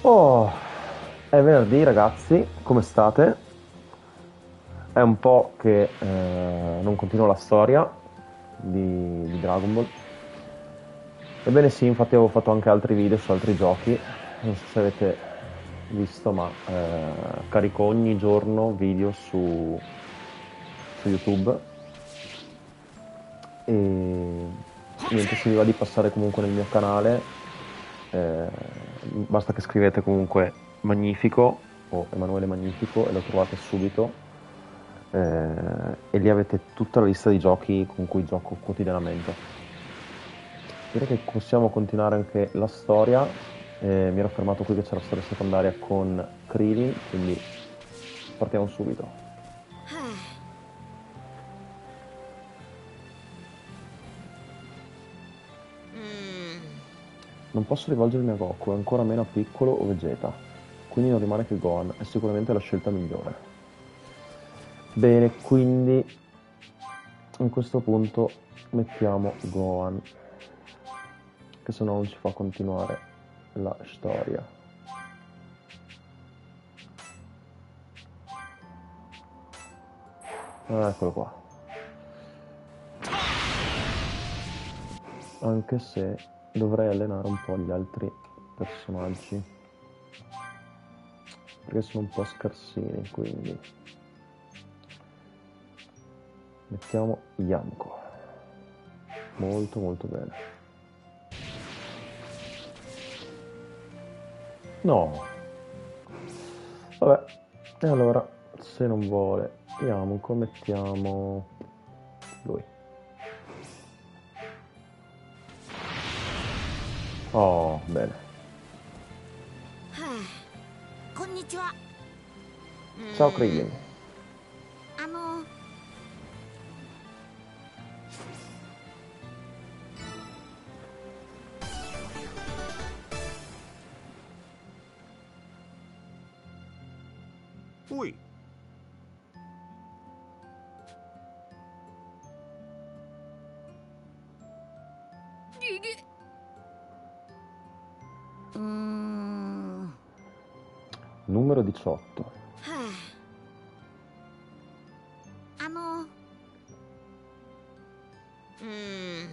Oh, è venerdì ragazzi, come state? È un po' che non continuo la storia di Dragon Ball. Ebbene sì, infatti avevo fatto anche altri video su altri giochi, non so se avete visto, ma carico ogni giorno video su YouTube e niente, se vi va di passare comunque nel mio canale, eh, basta che scrivete comunque Magnifico o Emanuele Magnifico e lo trovate subito, e lì avete tutta la lista di giochi con cui gioco quotidianamente. Direi che possiamo continuare anche la storia. Mi ero fermato qui che c'è la storia secondaria con Krillin, quindi partiamo subito. Non posso rivolgermi a Goku, è ancora meno a Piccolo o Vegeta, quindi non rimane che Gohan, è sicuramente la scelta migliore. Bene, quindi a questo punto mettiamo Gohan, che se no non ci fa continuare la storia. Eccolo qua. Anche se dovrei allenare un po' gli altri personaggi, perché sono un po' scarsini, quindi mettiamo Yamko. Molto molto bene. No, vabbè, e allora se non vuole Yamko mettiamo lui. Oh, bene. こんにちは。 Ciao Krillin. あの、 おい、 Numero 18. あの、うーん、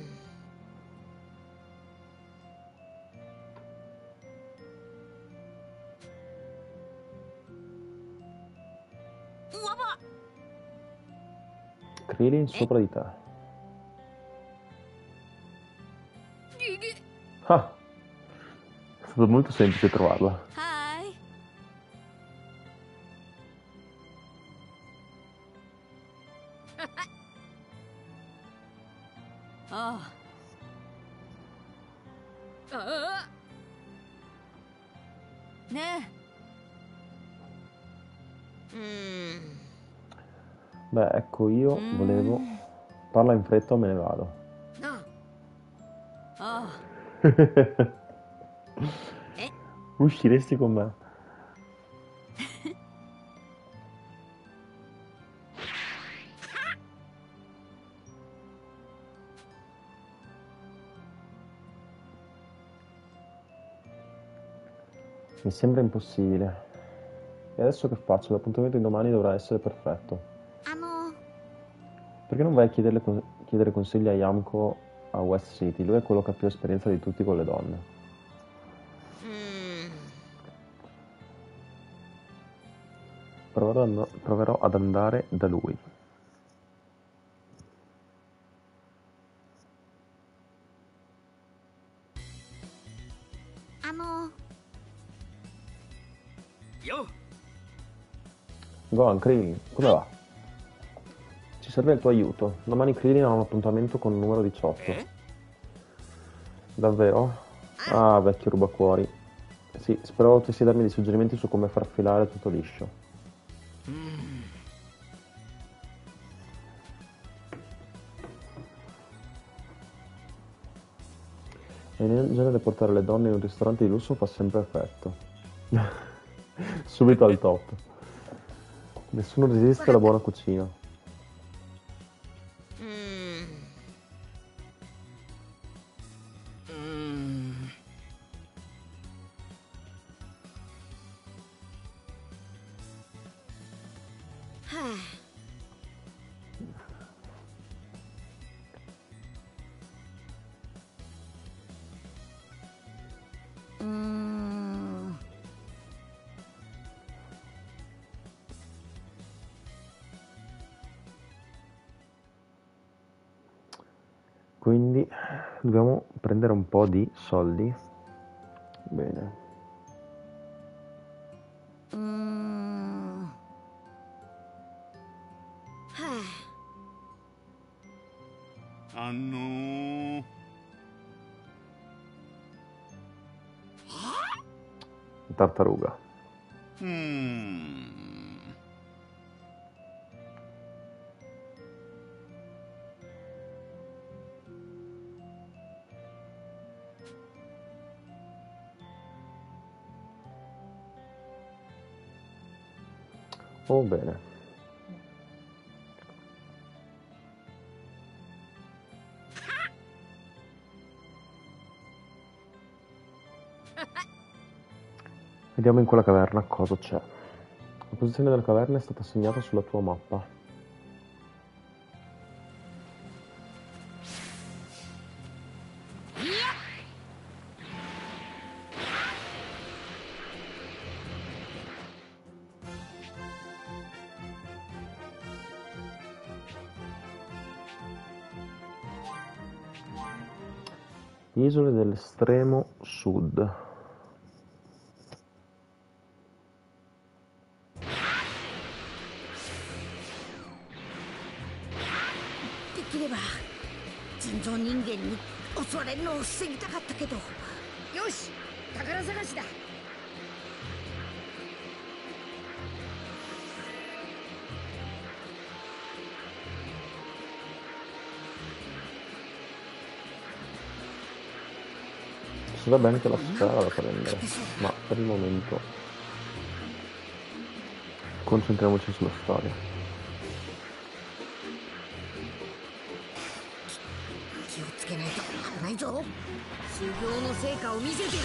わば、 Krillin sopra di te. Ah, è stato molto semplice trovarla. はい。ああ。ああ。ねえ。 Beh, ecco, io volevo... Parla in fretta o me ne vado. ああ。え、 Usciresti con me? Mi sembra impossibile. E adesso che faccio? L'appuntamento di domani dovrà essere perfetto. あの、 Perché non vai a chiedere consigli a Yamko a West City? Lui è quello che ha più esperienza di tutti con le donne. うーん、 Proverò ad andare da lui. あの、 よ、 Gohan, Krillin, come va? Ci serve il tuo aiuto. Domani Krillin ha un appuntamento con il numero 18. え Davvero? Ah, vecchio rubacuori. Sì, spero potessi darmi dei suggerimenti su come far filare tutto liscio. E in genere portare le donne in un ristorante di lusso fa sempre effetto. Subito al top. Nessuno resiste alla buona cucina. うーん、 うーんうーん。 Quindi dobbiamo prendere un po' di soldi. Bene. うーん。はあ。 Tartaruga. Oh, bene. Vediamo in quella caverna cosa c'è. La posizione della caverna è stata segnata sulla tua mappa. Isole dell'estremo sud. できれば人造人間に襲われるのを防ぎたかったけど。よし、宝探しだ。 Ci sarebbe anche la sfera da prendere, ma per il momento concentriamoci sulla storia. 気をつけないと危ないぞ。修行の成果を見せてやる。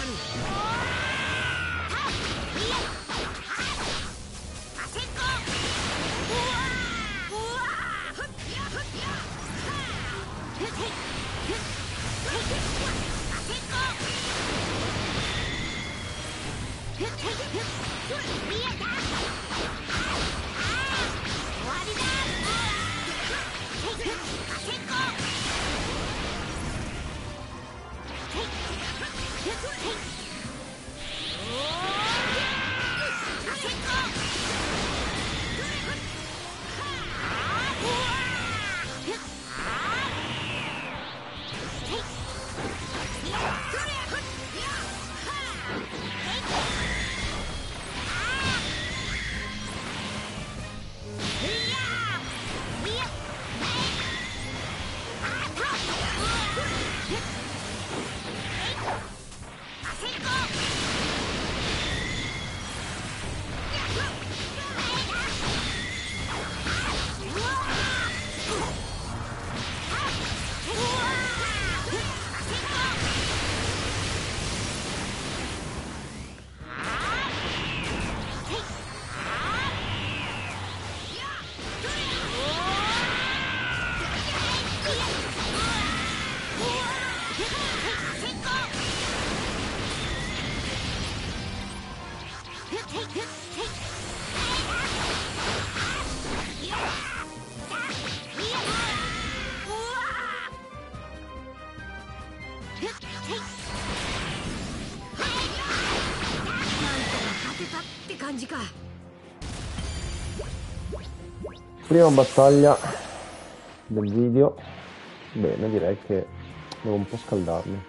Prima battaglia del video. Bene, direi che devo un po' scaldarmi.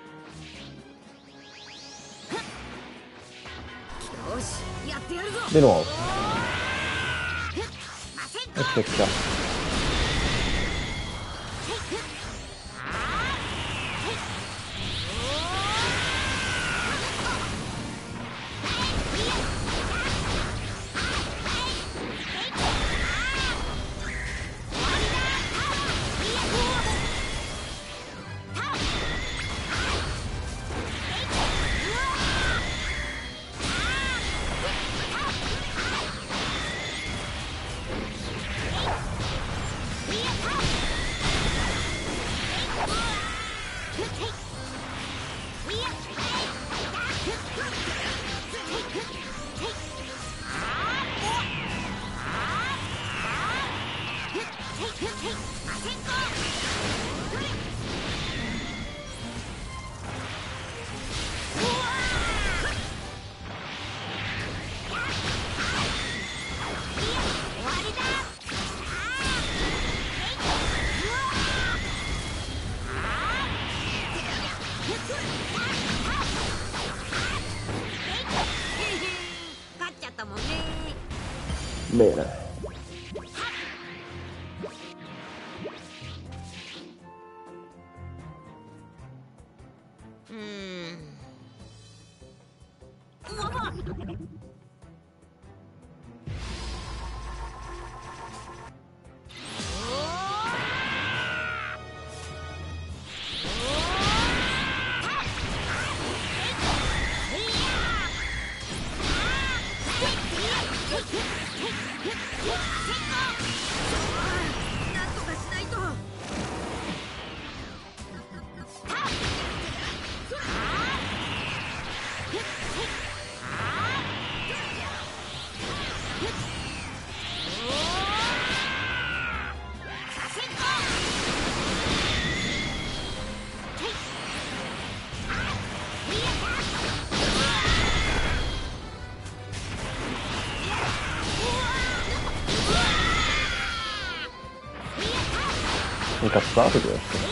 Di nuovo. E secca. Bene. Incazzato questo.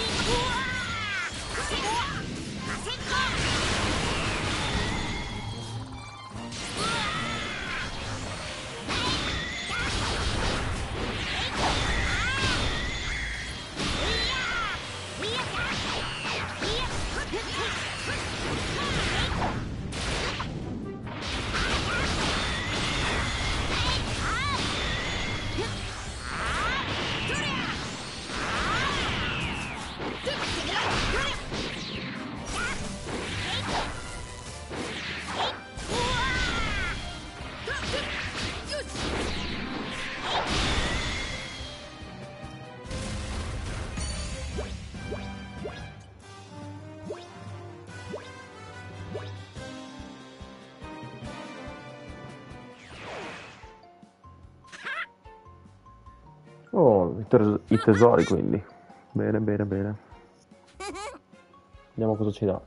Oh, i tesori quindi. Bene, bene, bene. Vediamo cosa ci dà.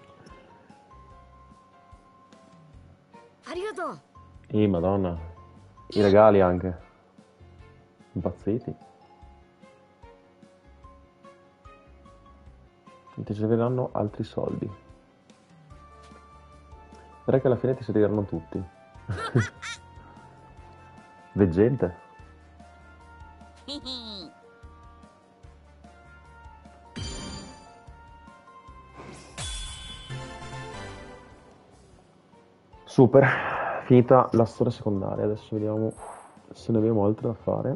Madonna. I regali anche. Impazziti. E ti serviranno altri soldi. Direi che alla fine ti serviranno tutti. Veggente. Super, finita la storia secondaria, adesso vediamo se ne abbiamo altre da fare.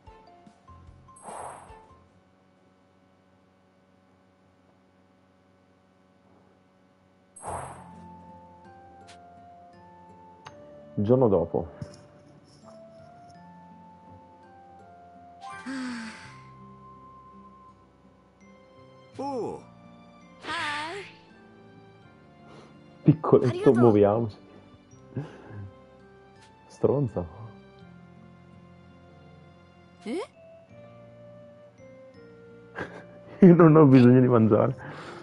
Il giorno dopo. Oh, Piccoletto, muoviamoci. Stronza. Io non ho bisogno di mangiare.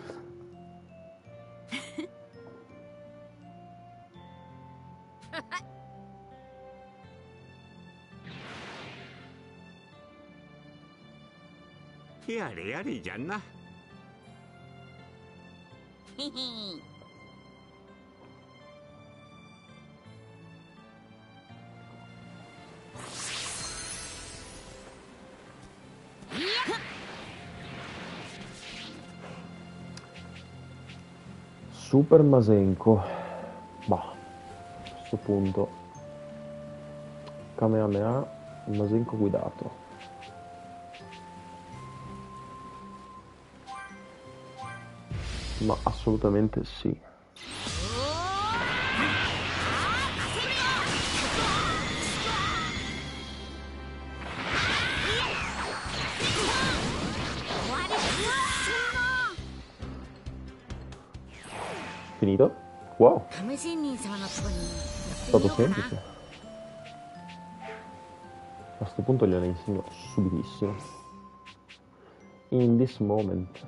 やれじゃんな。 Super Masenko. Bah, a questo punto. Kamehameha, Masenko guidato. Ma assolutamente sì. Finito? Wow, è stato semplice. A questo punto glielo insegno subitissimo. In this moment.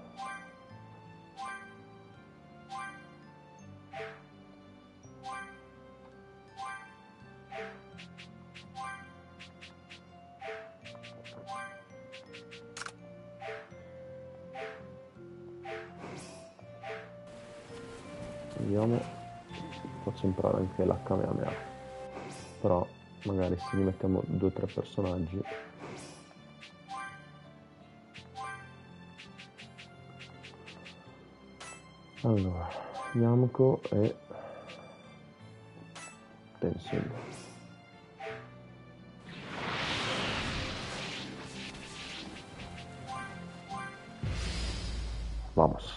Vediamo, faccio imparare anche la Kamehameha, però magari se li mettiamo 2 o 3 personaggi. Allora, Yamko e Tenzin. Vamos.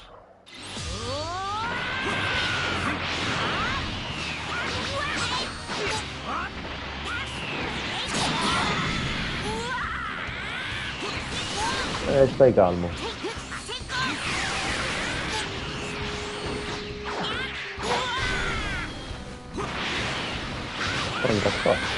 Stai calmo. Prendi qua.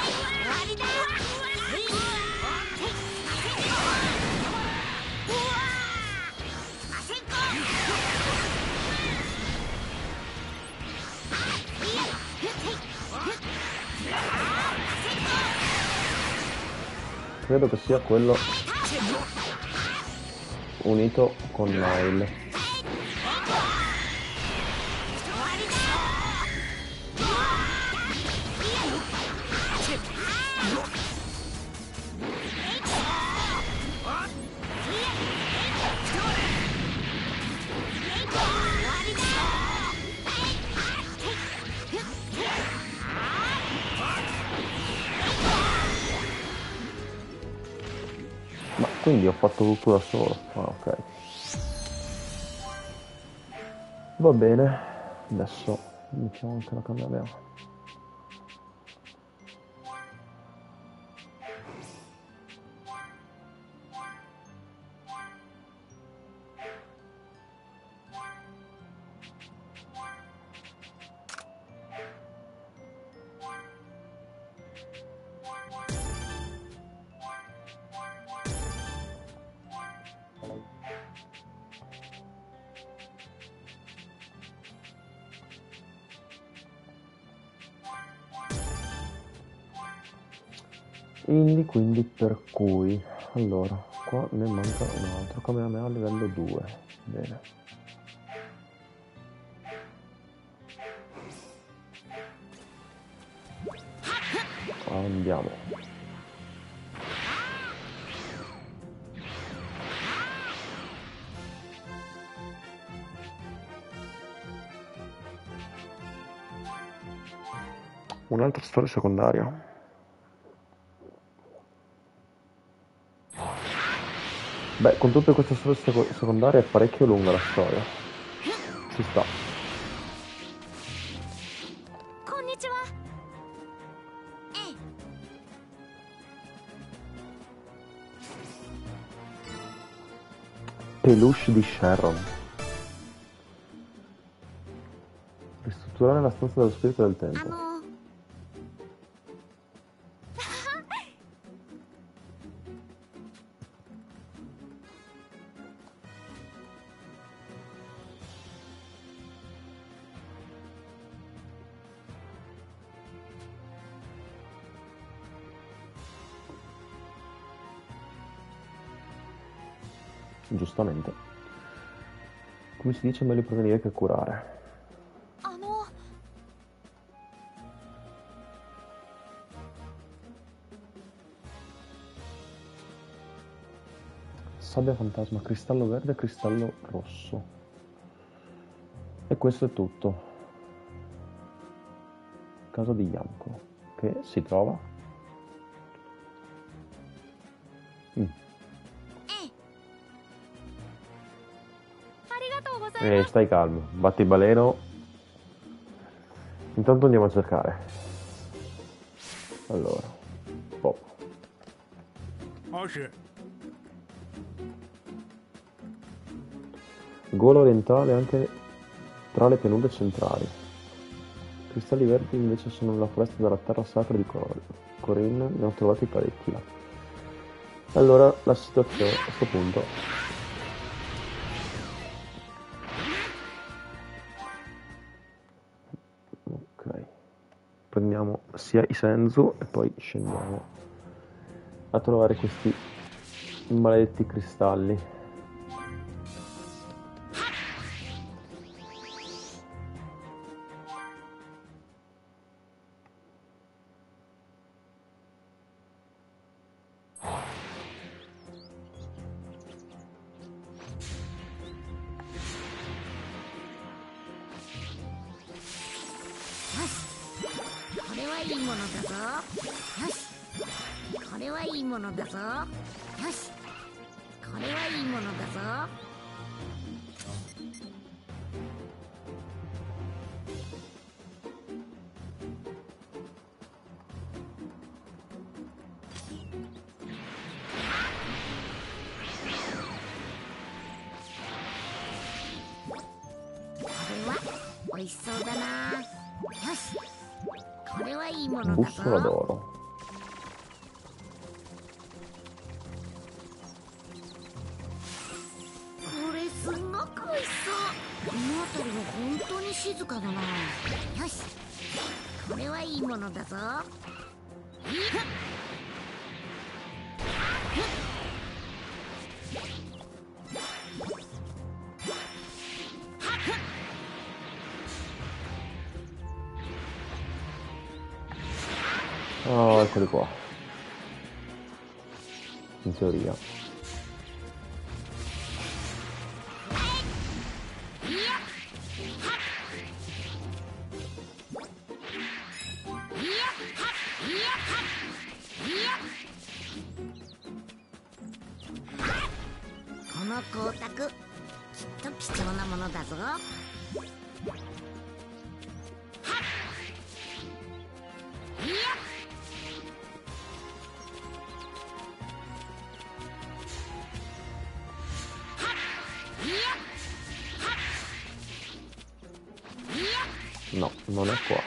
Credo che sia quello unito con Nile. Ma quindi ho fatto tutto da solo. Ah, ok. Va bene, adesso mettiamo anche la cannella. Quindi per cui allora qua ne manca un altro Kamehameha a livello 2. Bene, andiamo. Un'altra storia secondaria. Beh, con tutte queste storie secondarie è parecchio lunga la storia. Ci sta. Peluche di Sharon. Ristrutturare la stanza dello spirito del tempo. Giustamente. Come si dice, meglio prevenire che curare. Sabbia fantasma, cristallo verde e cristallo rosso. E questo è tutto. Casa di Yamko, che si trova stai calmo, batti il baleno. Intanto andiamo a cercare. Allora, gola orientale anche tra le pianure centrali. Cristalli verdi invece sono nella foresta della terra sacra di Corinne, ne ho trovati parecchi là. Allora, la situazione a questo punto. Prendiamo sia i Senzu e poi scendiamo a trovare questi maledetti cristalli. れはいいものだぞ。よし、これはいいものだぞ。よし、これはいいものだぞ。これは美味しそうだな。よし、これはいいものだ Bussola ぞ。 d'oro. これすごく美味しそう。この辺りも本当に静かだな。よし、これはいいものだぞ。いっ Ah, eccoli qua. In teoria. この光沢、きっと貴重なものだぞ。 No, non è qua.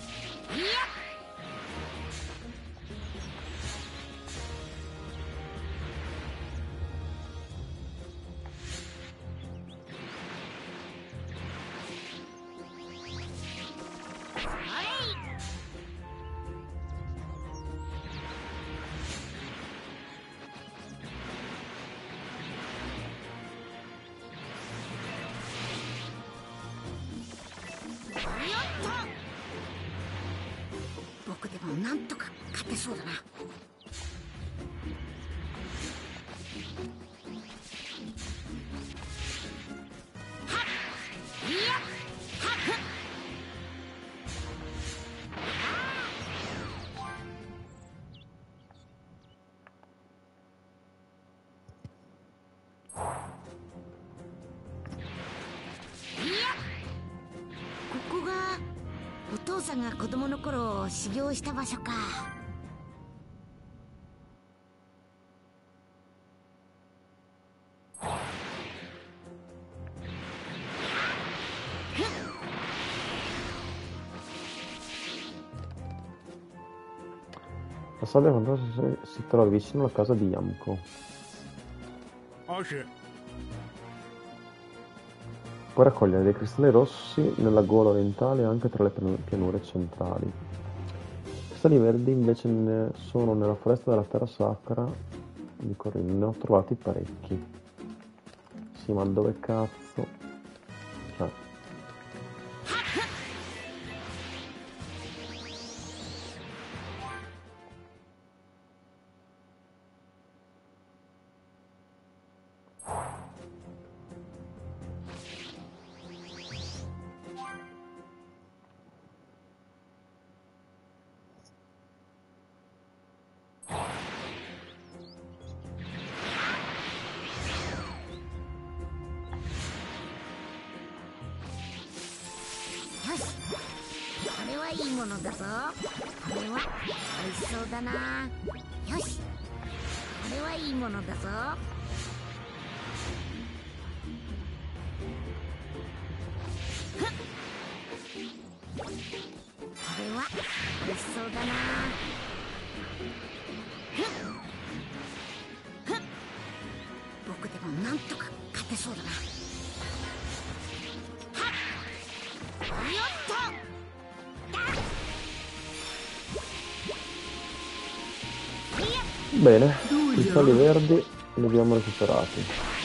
僕でもなんとか勝てそうだな。ここがお父さんが子供の頃修行した場所か。 La sabbia fantastica si trova vicino alla casa di Yamko. Oh sì. Puoi raccogliere dei cristalli rossi nella gola orientale e anche tra le pianure centrali. Cristalli verdi invece ne sono nella foresta della terra sacra di Corinne. Ne ho trovati parecchi. Sì, ma dove cazzo? Cioè. よし、これはいいものだぞ。これは美味しそうだな。よし、これはいいものだぞ。ふっ、これは美味しそうだな。ふっふっ、僕でもなんとか勝てそうだな。よっと、 Bene, cristalli verdi li abbiamo recuperati.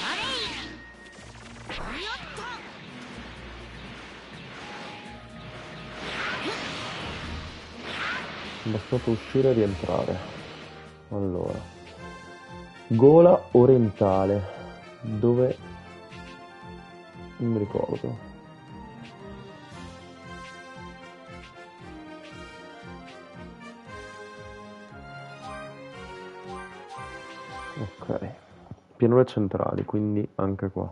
È bastato uscire e rientrare. Allora, gola orientale, dove non mi ricordo. Ok. Pianure centrali, quindi anche qua.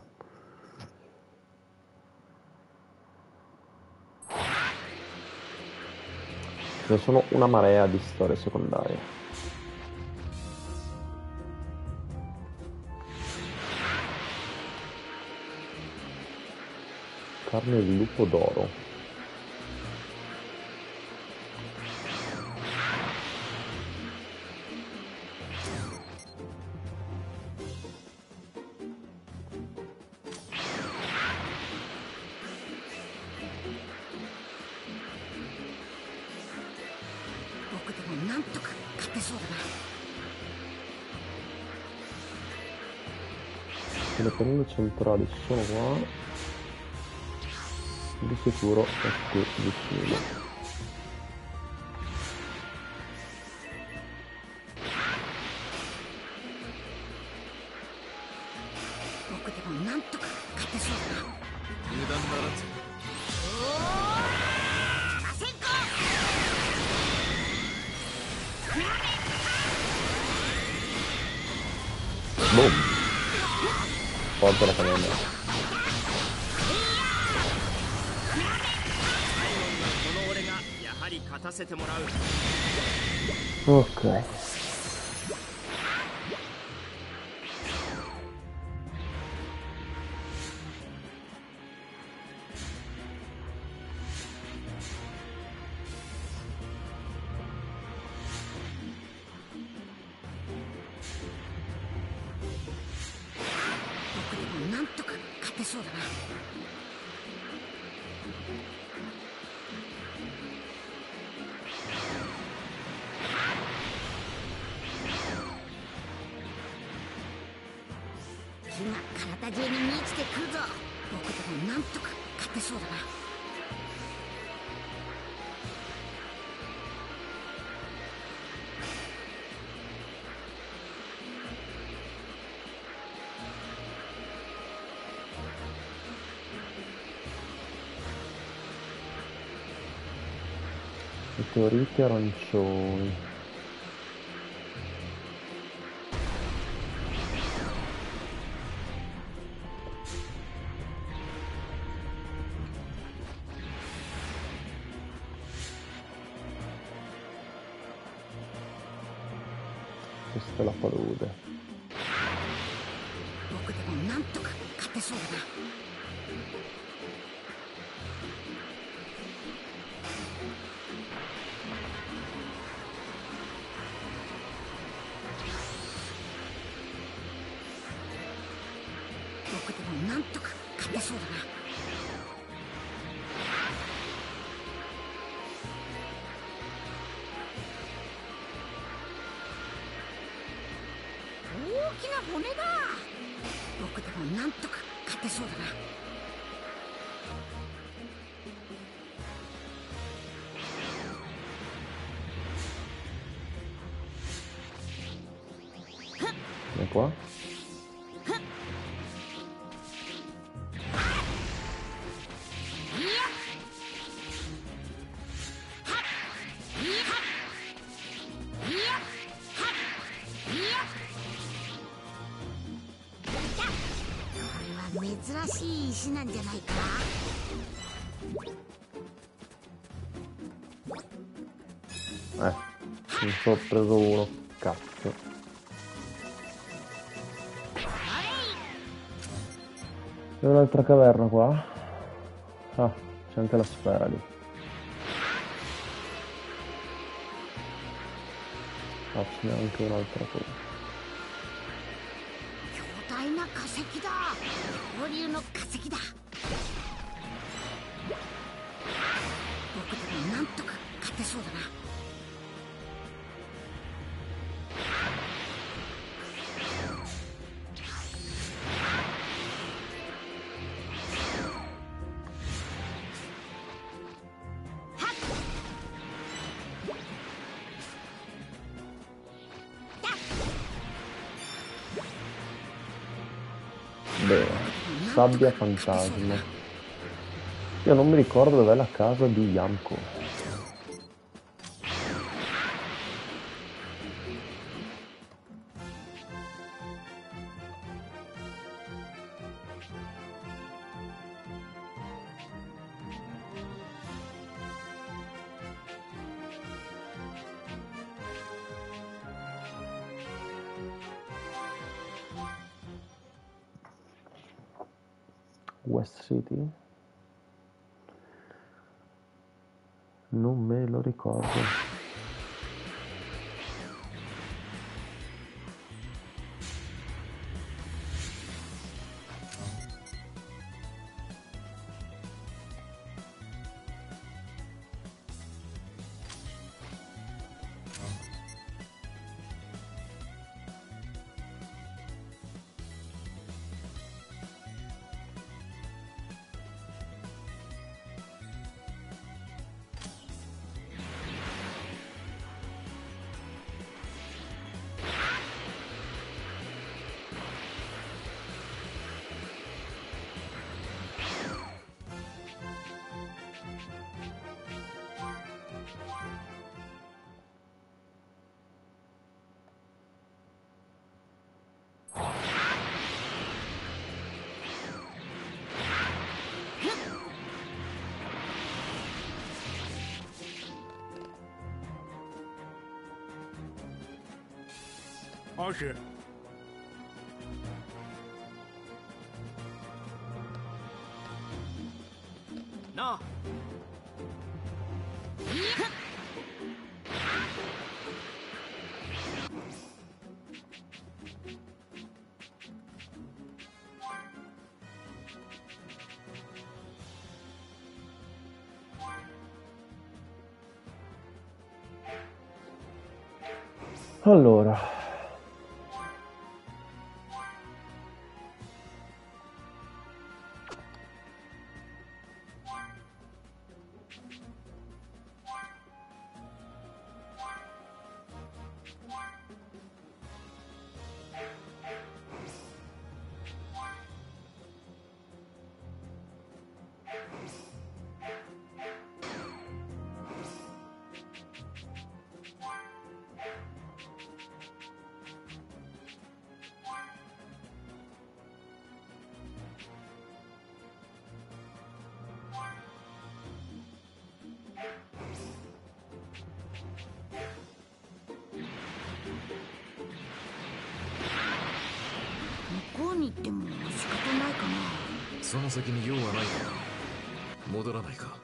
Ce ne sono una marea di storie secondarie. Carne di lupo d'oro. Le pennine centrali sono qua. Di sicuro è qui vicino. Boom! Forte la cannella. Ok. Meteoriti arancioni. Questa è la palude. E qua? Mi sono preso uno, cazzo. C'è un'altra caverna qua. Ah, c'è anche la sfera lì. Ah, ce n'è anche un'altra cosa. 巨大な化石だ。恐竜の化石だ。僕でもなんとか勝てそうだな。 Bene, sabbia fantasma. Io non mi ricordo dov'è la casa di Yamko. West City? Non me lo ricordo. 是。 なあ。 Allora, 向こうに行っても仕方ないかな。 その先に用はないか。戻らないか。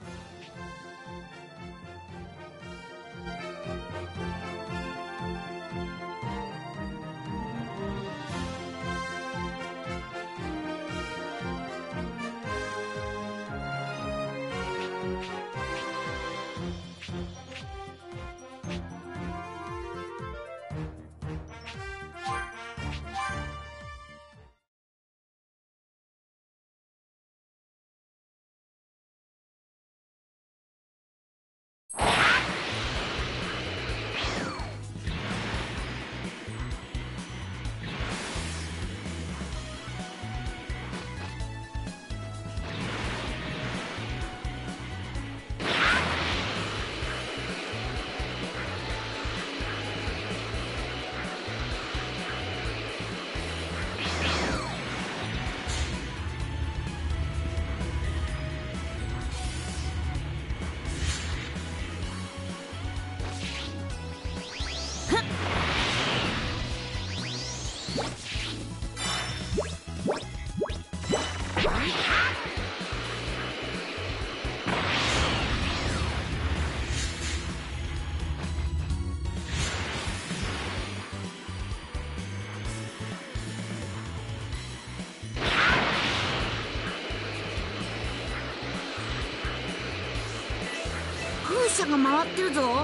風車が回ってるぞ。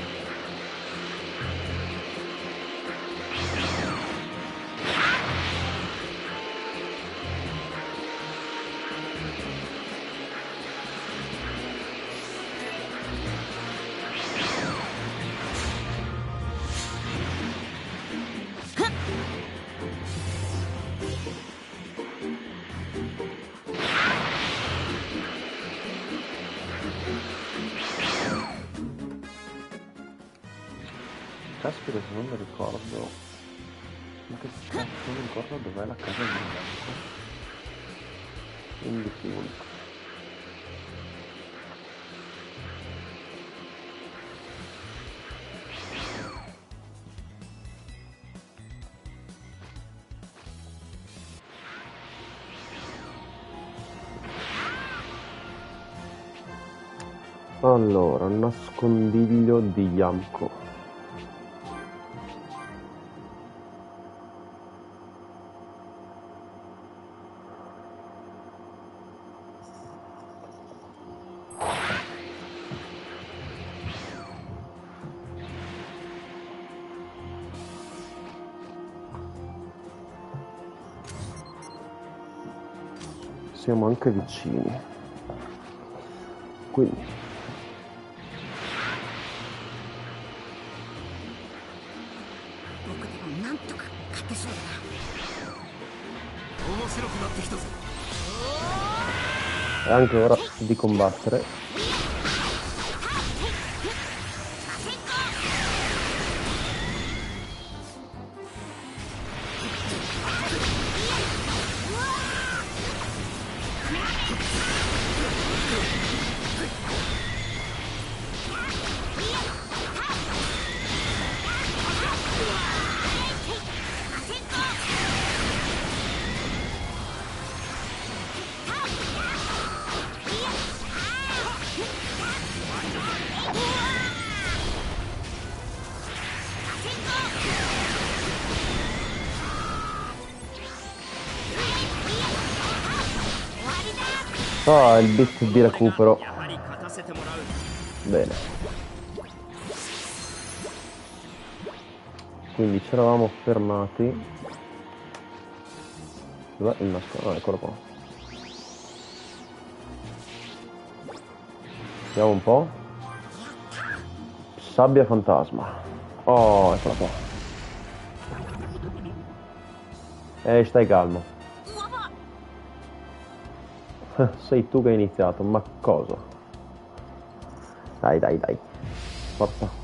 caspita, se non mi ricordo. Ma che cazzo, non mi ricordo dov'è la casa di bianco. In difficoltà. Allora, nascondiglio di Yamko. Siamo anche vicini. Quindi è anche ora di combattere. Ah, il bit di recupero. Bene. Quindi ci eravamo fermati. Dov'è il nascosto? Ah, eccolo qua. Vediamo un po'. Sabbia fantasma. Oh, eccola qua. Stai calmo. Sei tu che hai iniziato, ma cosa? Dai, dai, dai. Forza.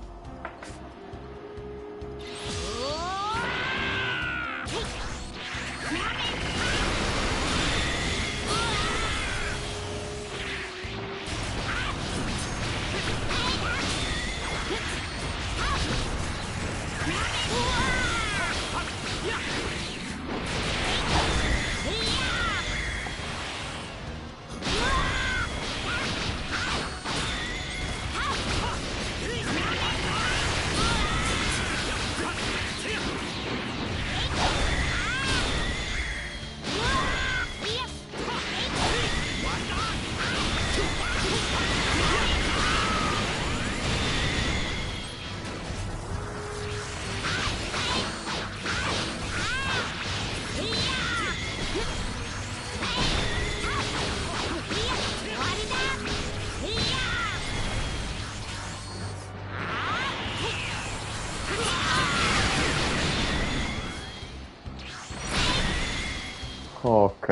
Ok.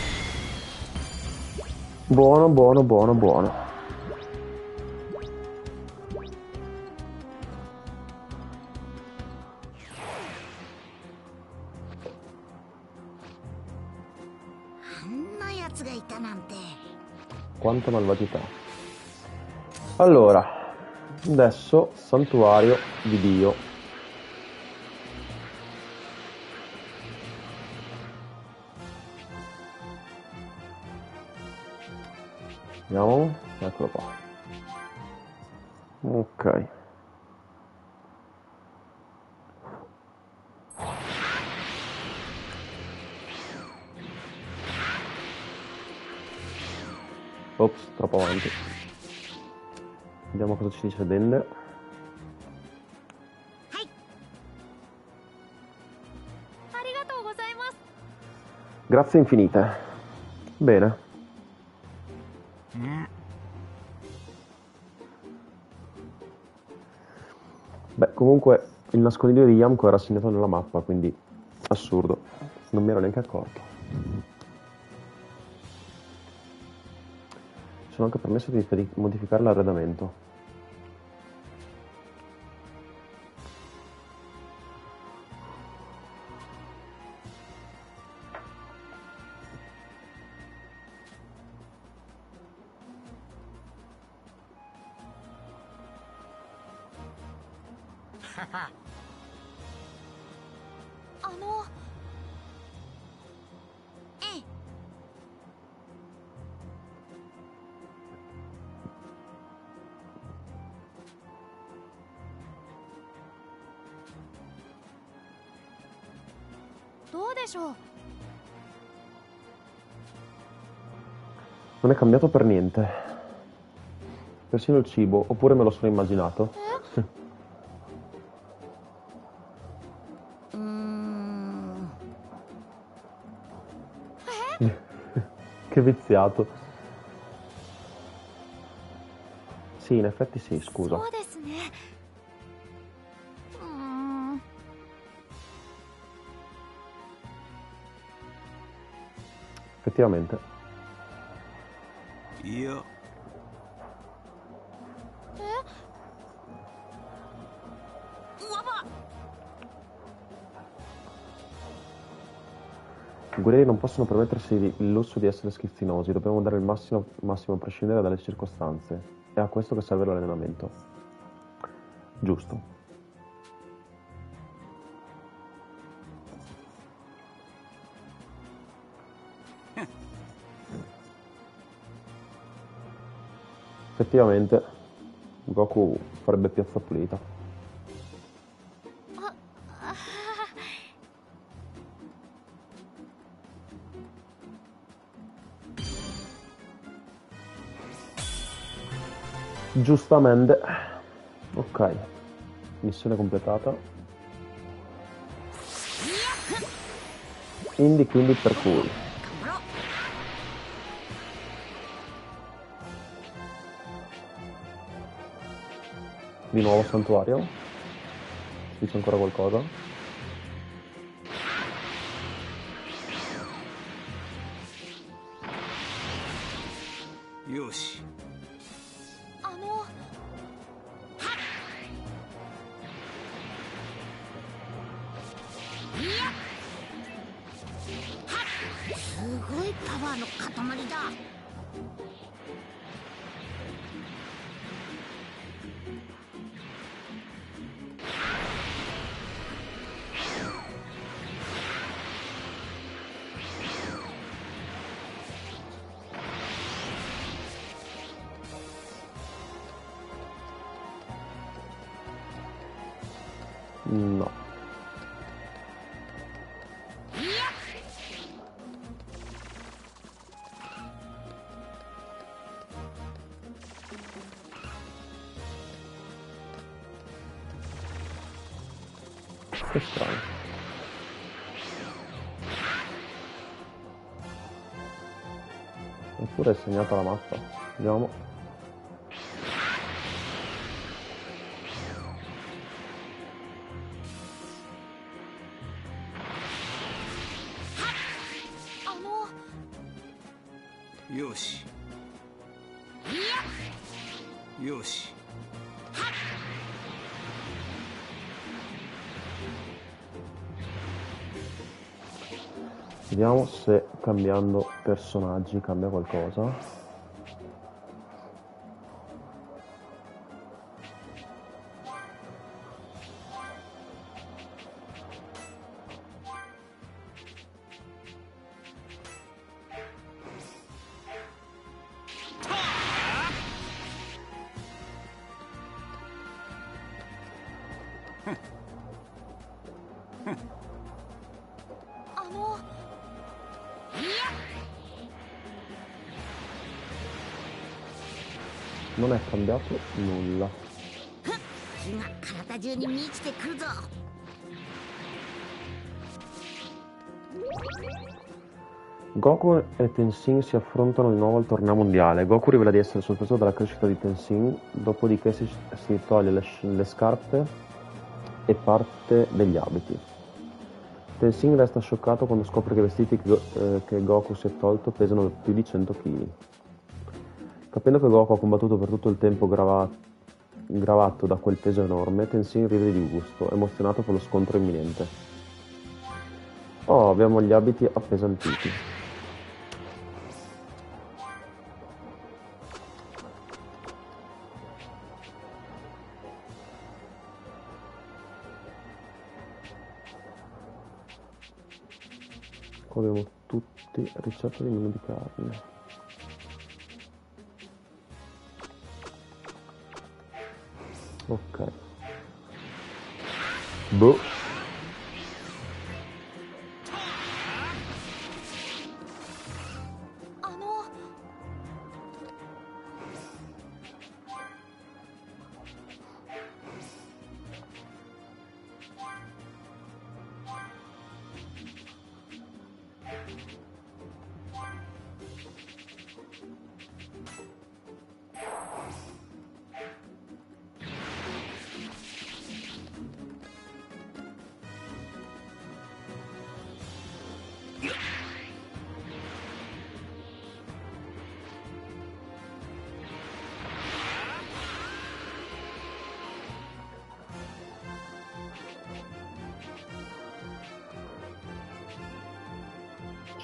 Buono, buono, buono, buono. Quanta malvagità. Allora, adesso santuario di Dio. Vediamo, eccolo qua. Ok. Ops, troppo avanti. Vediamo cosa ci dice Dende. Grazie infinite. Bene. Beh, comunque il nascondiglio di Yamko era segnato nella mappa, quindi assurdo. Non mi ero neanche accorto. Sono anche permesso di modificare l'arredamento. どうでしょう。 Non è cambiato per niente. Persino il cibo, oppure me lo sono immaginato. うーん Che viziato. Sì, in effetti sì, scusa. そうですね。うーん。 Effettivamente. いや I guerrieri non possono permettersi il lusso di essere schizzinosi, dobbiamo dare il massimo a prescindere dalle circostanze. È a questo che serve l'allenamento. Giusto. Effettivamente Goku farebbe piazza pulita. Giustamente. Ok. Missione completata. Quindi per cui. Di nuovo santuario. Dice ancora qualcosa? Yoshi. すごいパワーの塊だ。 No. Che strano. Eppure è segnata la mappa. Vediamo. Yoshi. Yoshi. Vediamo se cambiando personaggi cambia qualcosa. Non è cambiato nulla. 火が体中に満ちてくるぞ。 Goku e Tenshin si affrontano di nuovo al torneo mondiale. Goku rivela di essere sorpreso dalla crescita di Tenshin, dopodiché si toglie le scarpe e parte degli abiti. Tenshin resta scioccato quando scopre che i vestiti che Goku si è tolto pesano più di 100 kg. Capendo che Goku ha combattuto per tutto il tempo gravato da quel peso enorme, Tenshin ride di gusto, emozionato per lo scontro imminente. Oh, abbiamo gli abiti appesantiti. Qua abbiamo tutti ricette di menù di carne. Ok. Boh.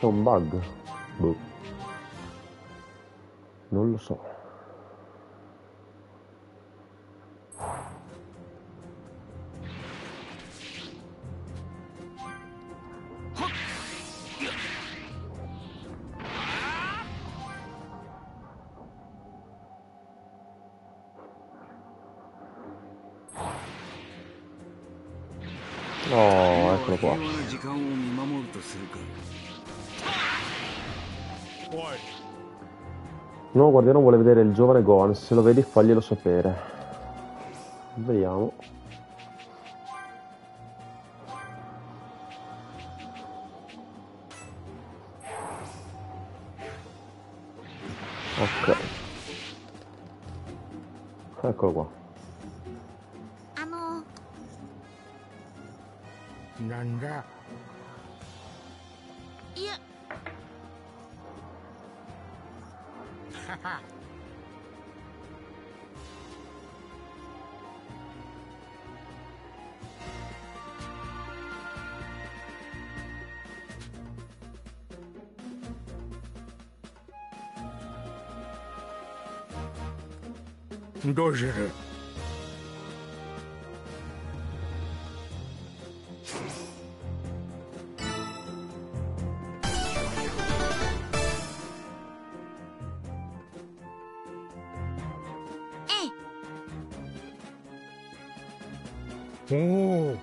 Questo è un bug? Boh. Non lo so. Oh, eccolo qua. Il nuovo guardiano vuole vedere il giovane Gohan, se lo vedi faglielo sapere. Vediamo. Ok. Eccolo qua. Nanda. いや。 はは。どうする？おお。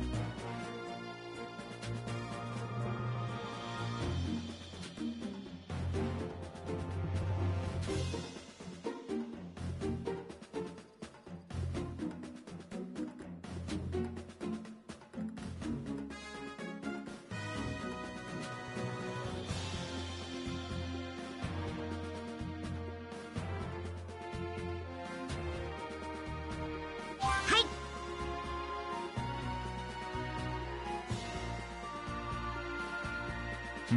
うん。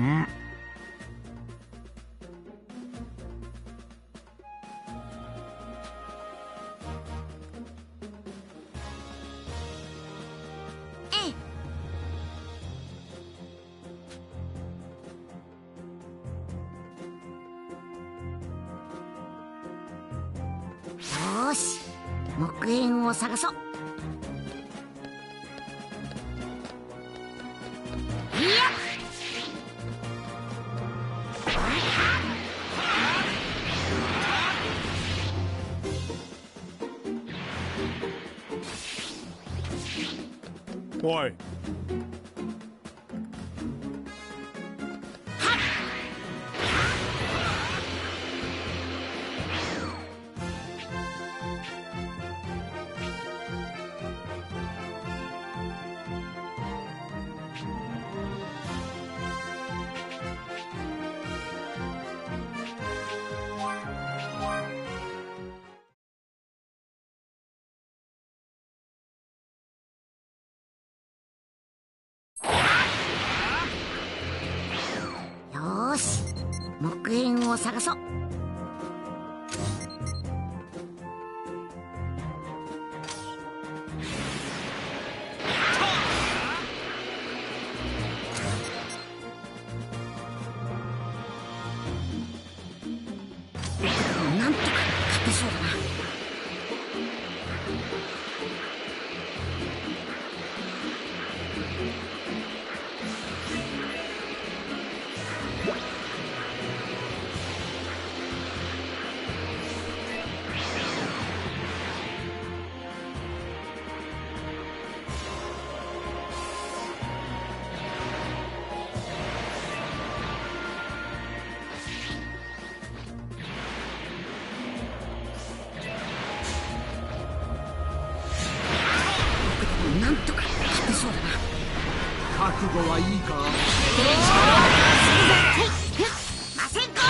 よし、木片を探そう。いや。 おい。 よし、木片を探そう。なんとか勝てそうだな。なんとか勝てそうだな。 覚悟はいいか？ 魔戦甲。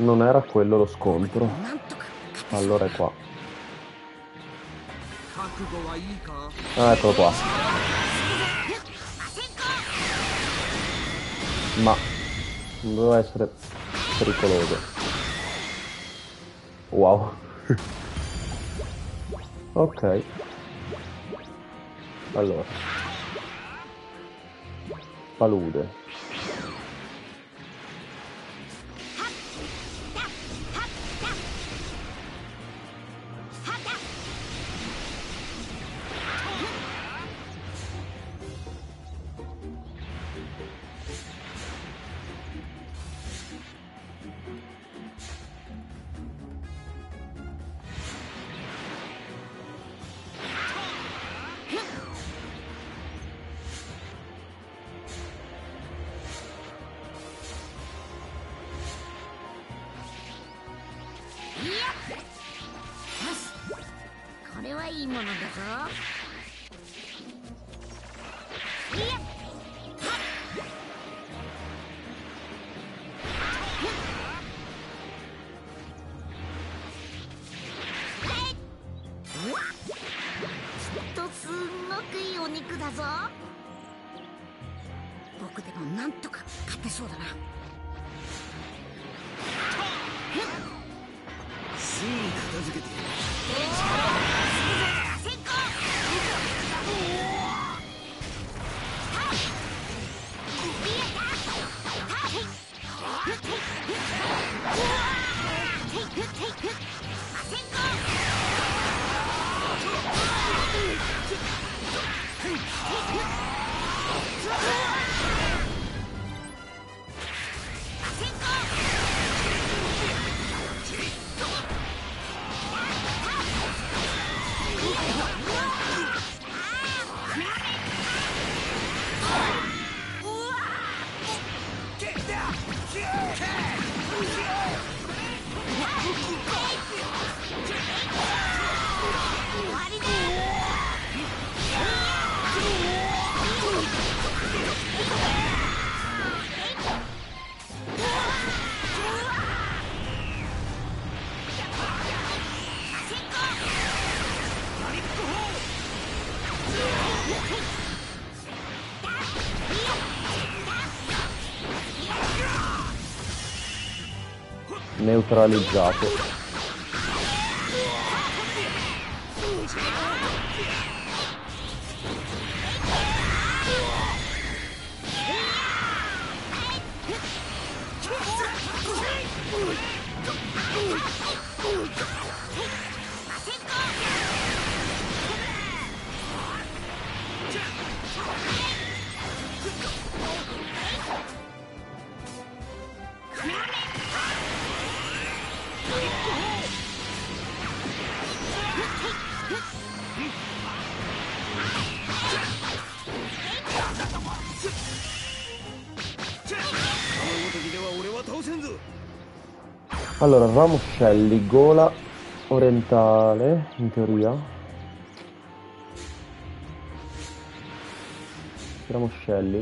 Non era quello lo scontro. なんとか勝てそう Allora è qua. 覚悟はいいか。 Ah, eccolo qua. Ma non doveva essere pericoloso. Wow. Ok. Allora. Palude. Neutralizzato. Allora, ramoscelli, gola orientale, in teoria. Ramoscelli.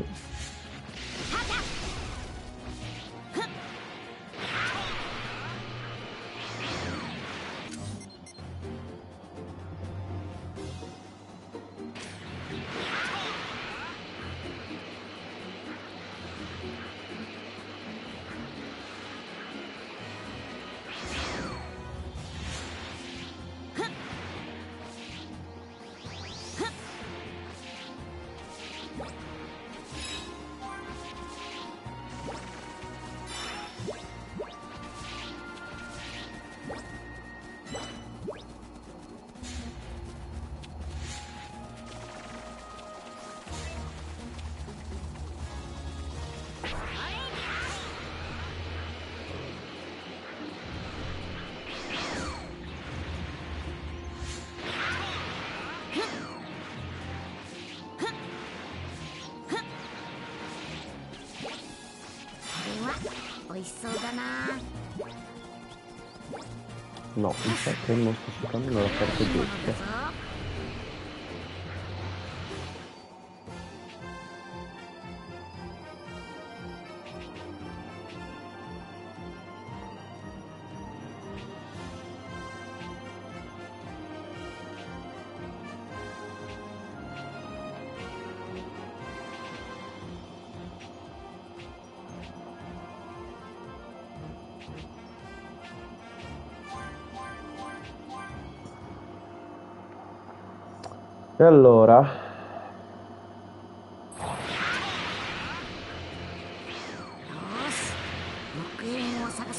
No, infatti non sto cercando nella parte giusta. E allora, し、木縁を探そう。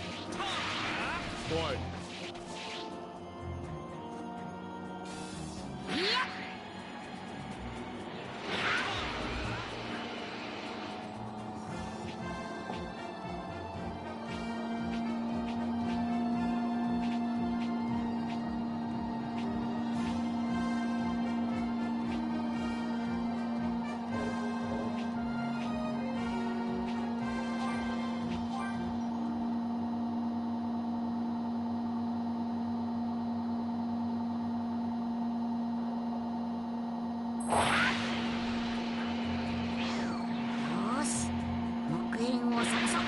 いや、よし、木縁を探そう。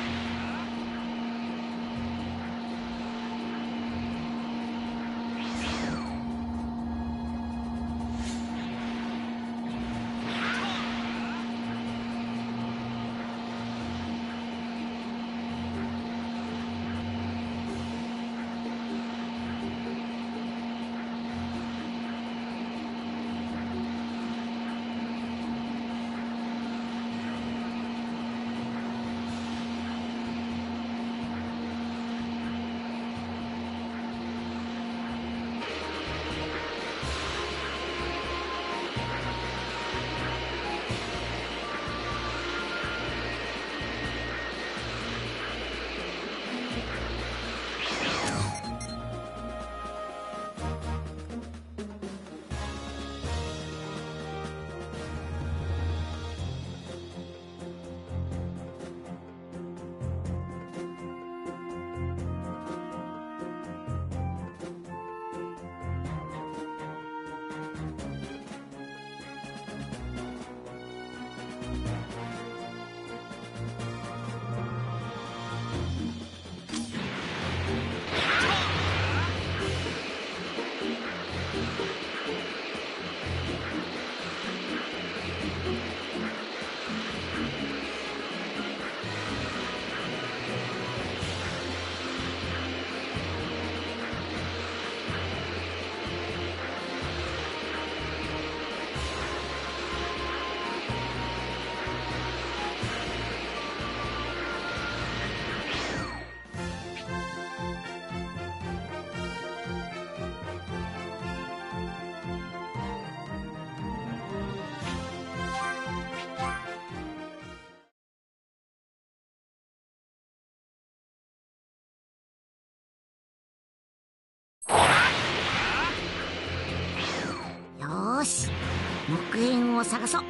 よし、木縁を探そう。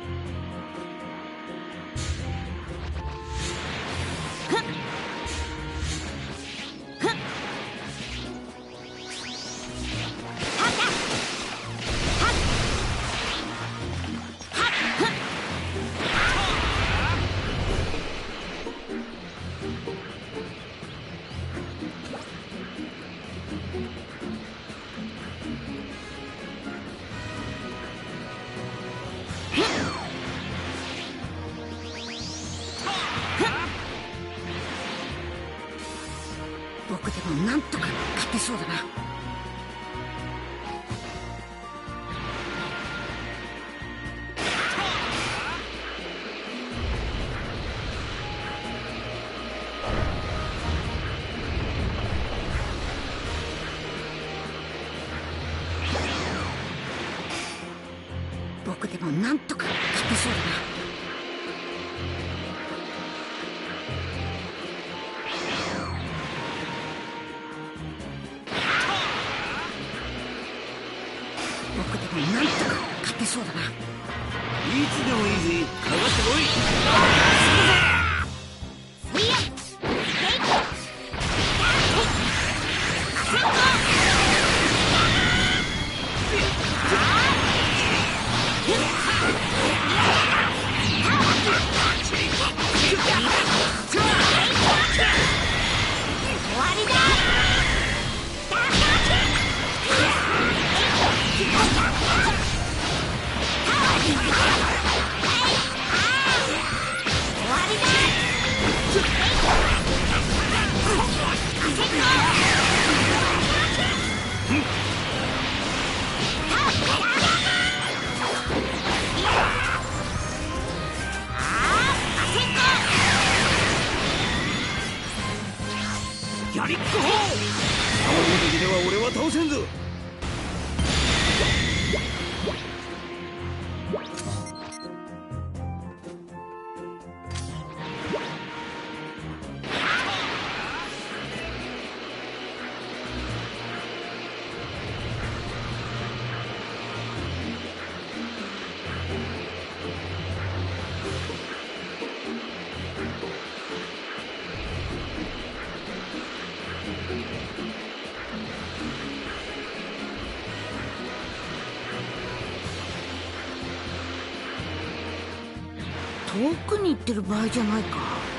ふっふっ、はっはっはっふっ。僕でもなんとか勝てそうだな。僕でもなんとか勝てそうだな。僕でもなんとか勝てそうだな。 いつでもいいぜ、かかってこい。 せいや、終わりだ。終わりだ。 遠くに行ってる場合じゃないか。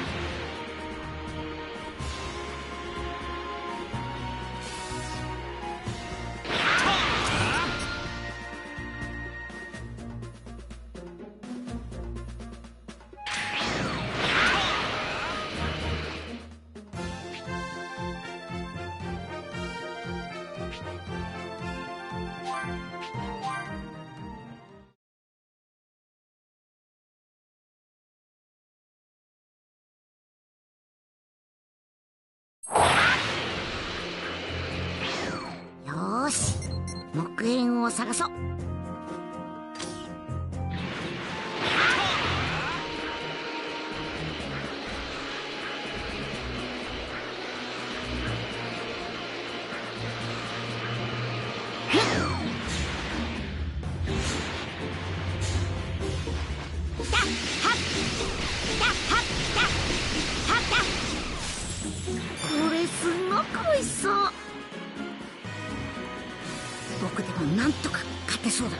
よーし、木片を探そう。これすごく美味しそう。僕でもなんとか勝てそうだな。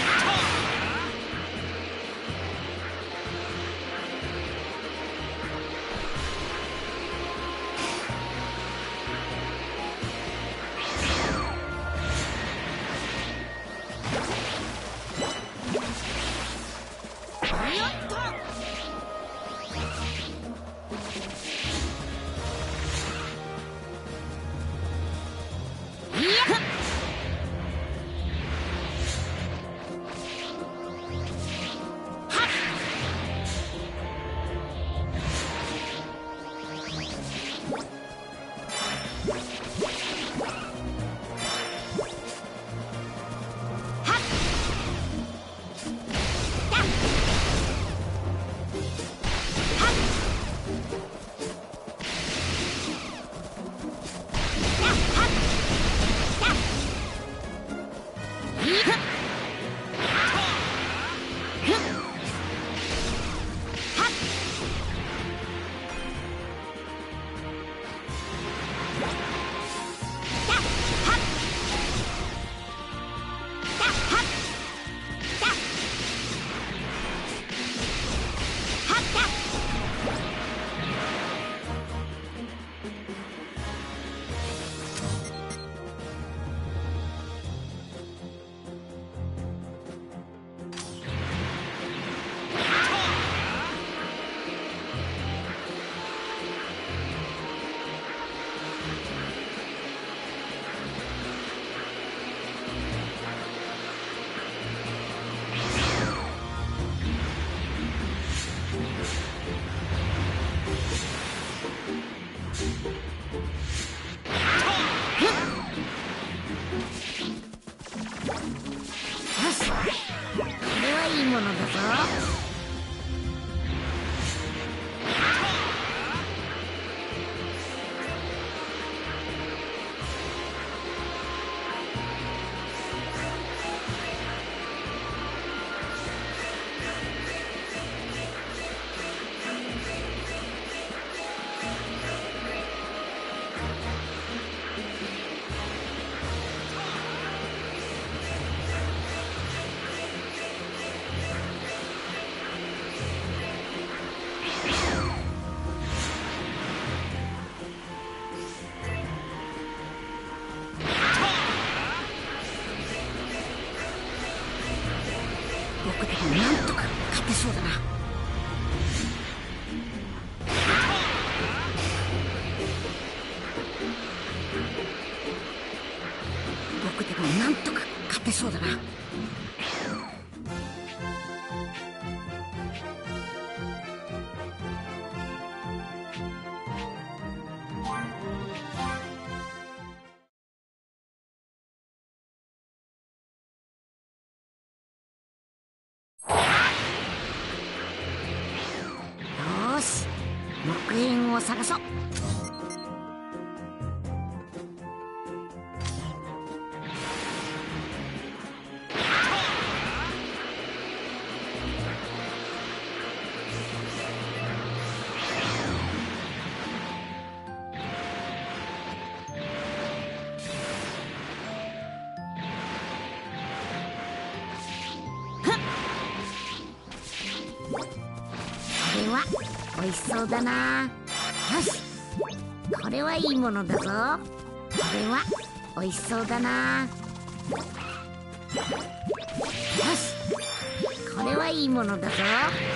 いいものだぞ。僕でもなんとか勝てそうだな。僕でもなんとか勝てそうだな。よーし、木片を探そう。 は美味しそうだな。よし、これはいいものだぞ。これは美味しそうだな。よし、これはいいものだぞ。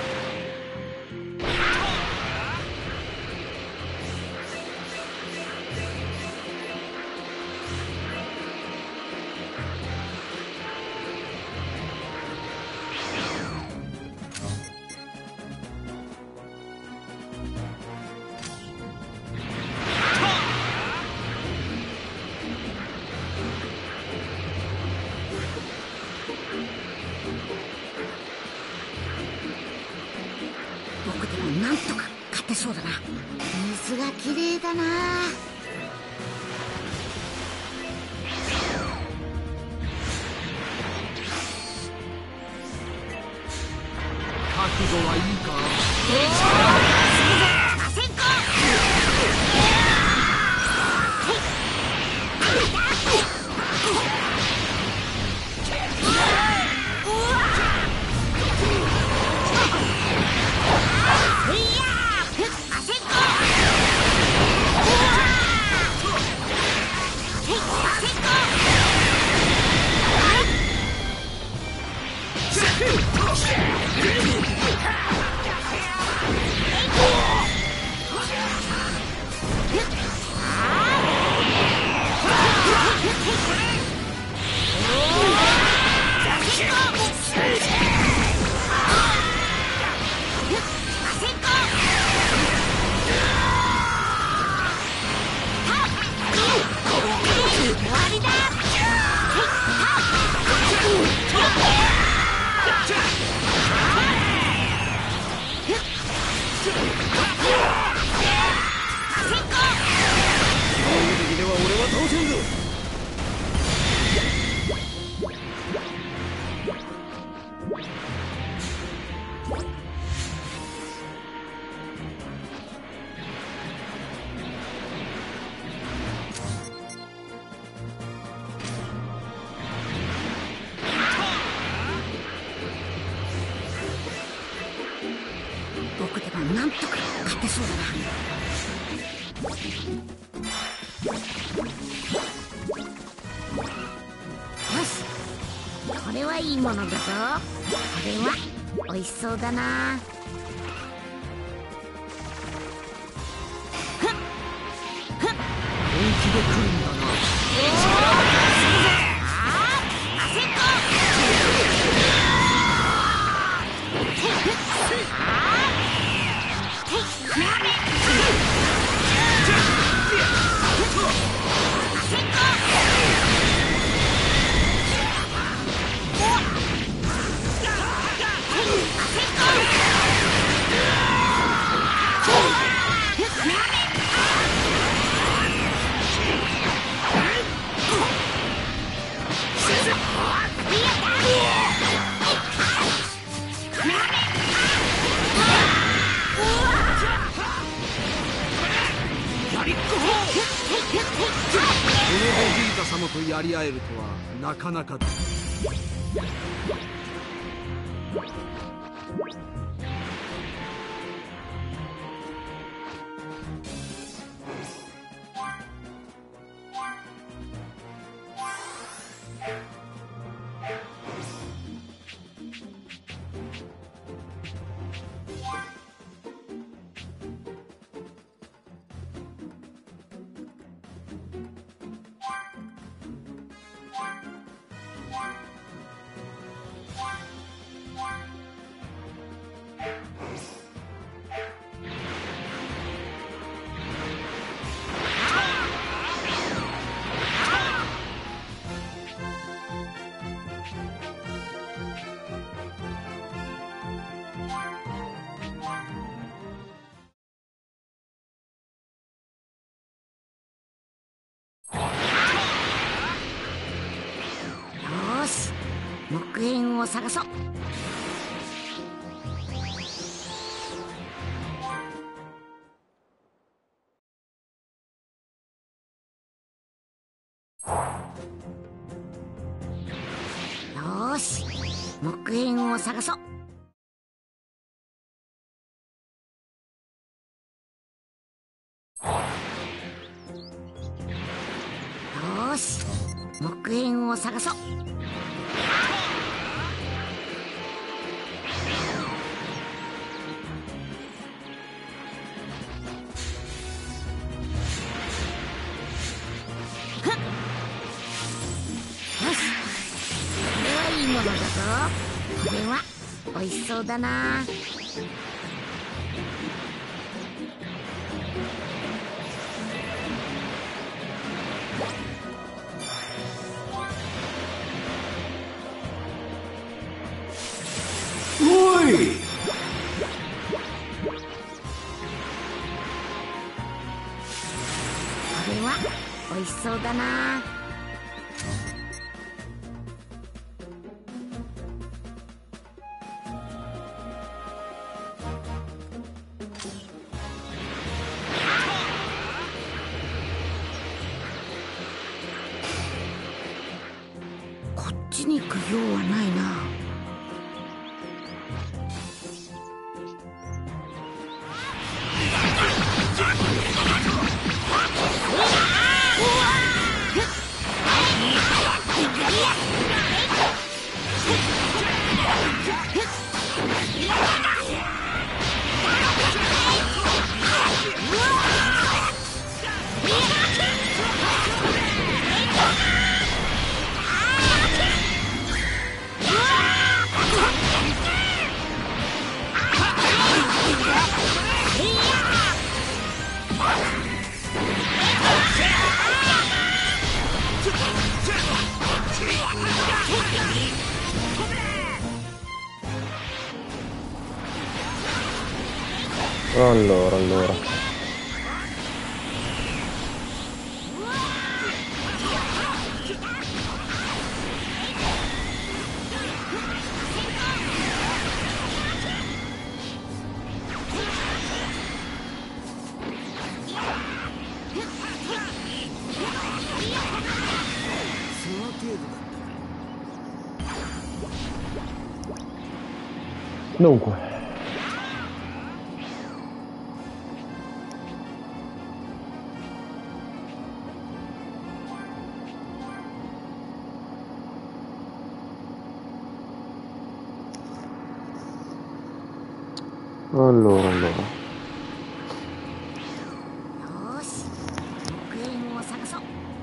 僕でもなんとか勝てそうだな。水が綺麗だな。 覚悟はいいか。 螺旋光。 では俺は当然だ。 僕でもなんとか勝てそうだな。よし、これはいいものだぞ。これは美味しそうだな。 本気で来るんだな。このベジータ様とやり合えるとはなかなかだ。 よし、木片を探そう。よし、木片を探そう。 ムを探そう。いいものだぞ。これは美味しそうだな。 おい。 これは美味しそうだな。こっちに行く用はないな。 Allora. Dunque. Allora. よーし、木影も探そう。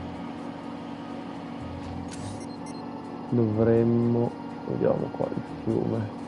Dovremmo... Vediamo qua il fiume.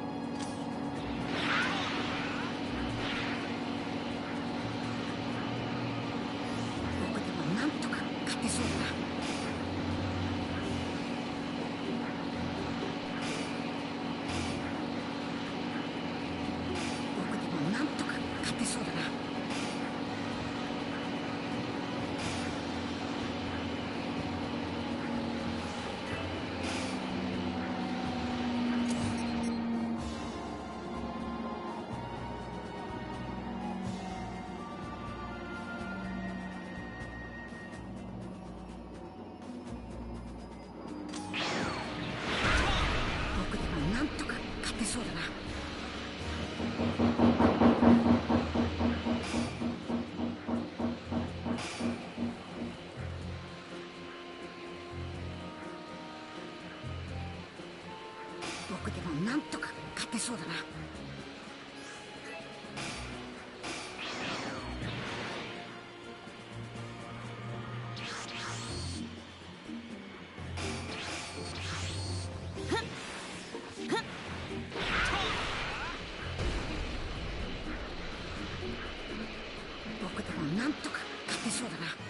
僕でもなんとか勝てそうだな。僕でもなんとか勝てそうだな。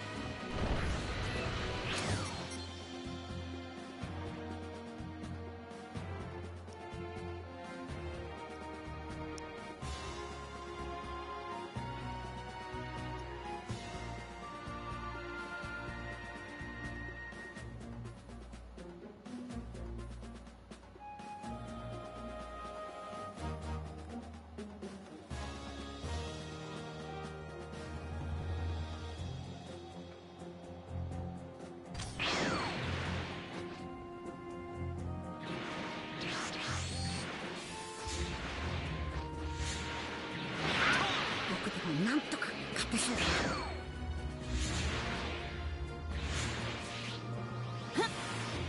僕でもなんとか勝てそうだな。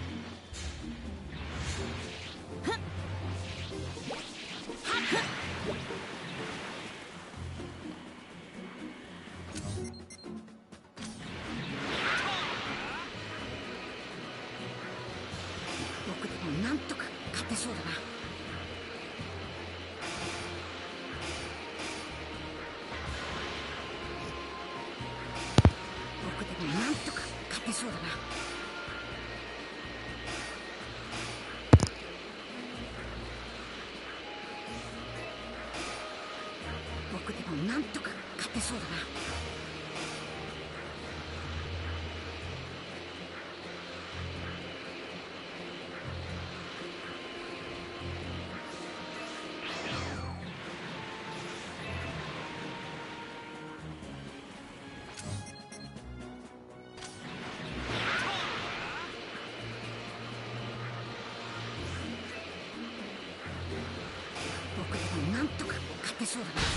もなんとか勝てそうだな。僕でもなんとか勝てそうだな。僕でもなんとか勝てそうだな。僕でもなんとか勝てそうだな。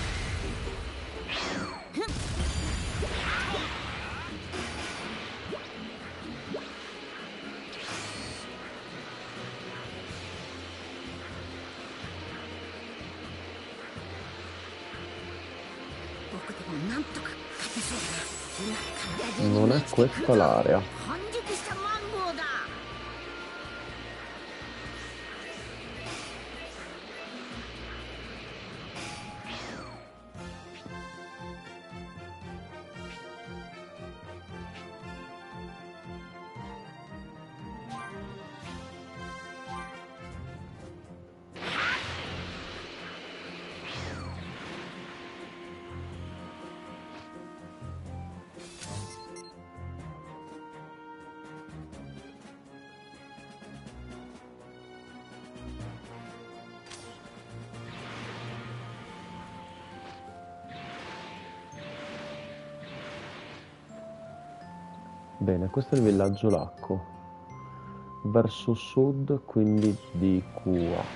僕でもなんとか勝てそうだな。 Non è questa l'area. 半熟したマンゴーだ。 Bene, questo è il villaggio Lacco. Verso sud, quindi di qua.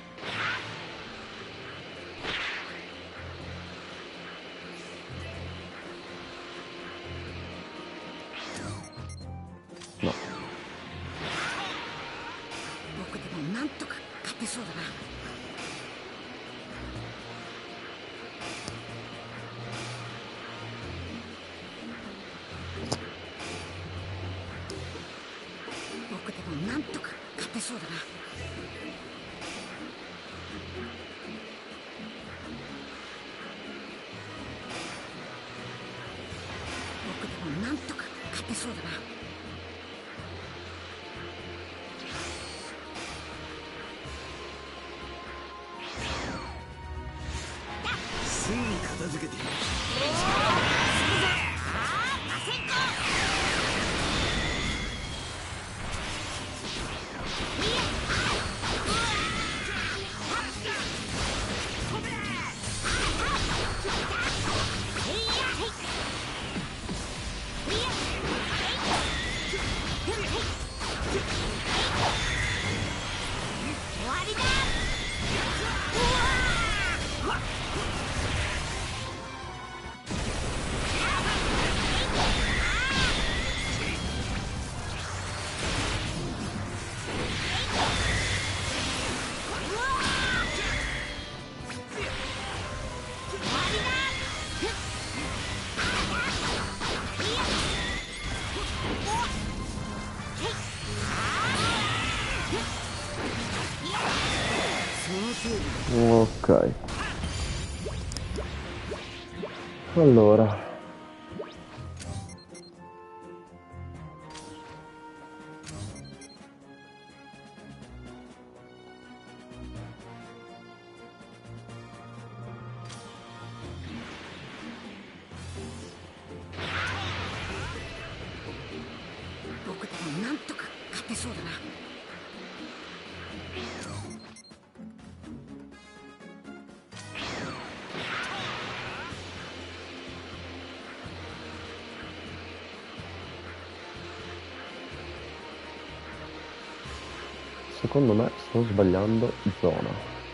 No. 僕でもなんとか勝てそうだな。僕でもなんとか勝てそうだな。僕でもなんとか勝てそうだな。 すぐに片付けてやる。 終わりだ。 Ok. Allora. 僕でもなんとか勝てそうだな。 Secondo me sto sbagliando zona.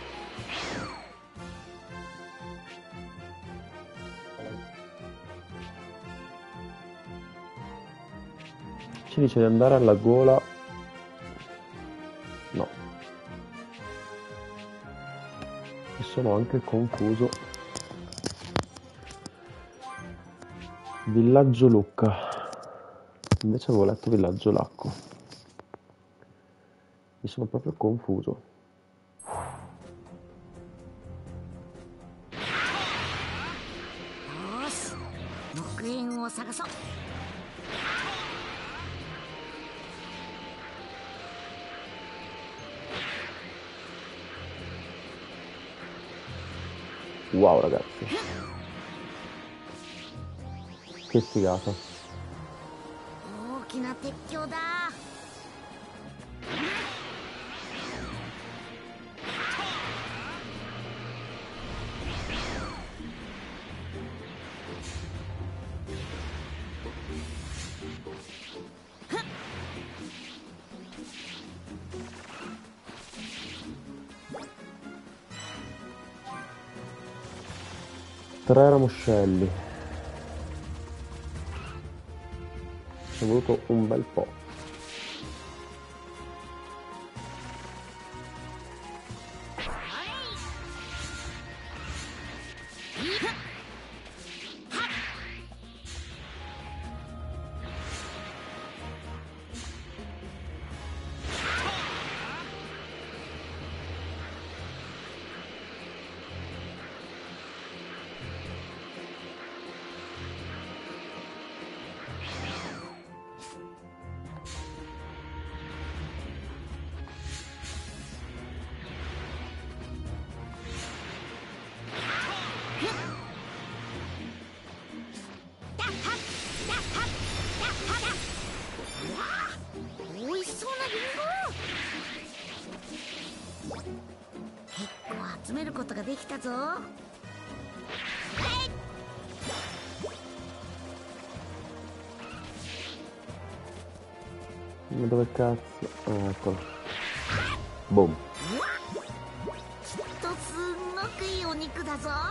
Ci dice di andare alla gola. No. E sono anche confuso. Villaggio Lucca. Invece avevo letto Villaggio Lacco. Mi sono proprio confuso. よし、6円を探そう。 Wow, ragazzi. Che figata. 大きな鉄橋だ。 Tre ramoscelli. Ci è voluto un bel po'.美味しそうなリンゴ。結構集めることができたぞ。 Ma dove cazzo? Ah, eccolo. Boom. きっとすんごくいいお肉だぞ。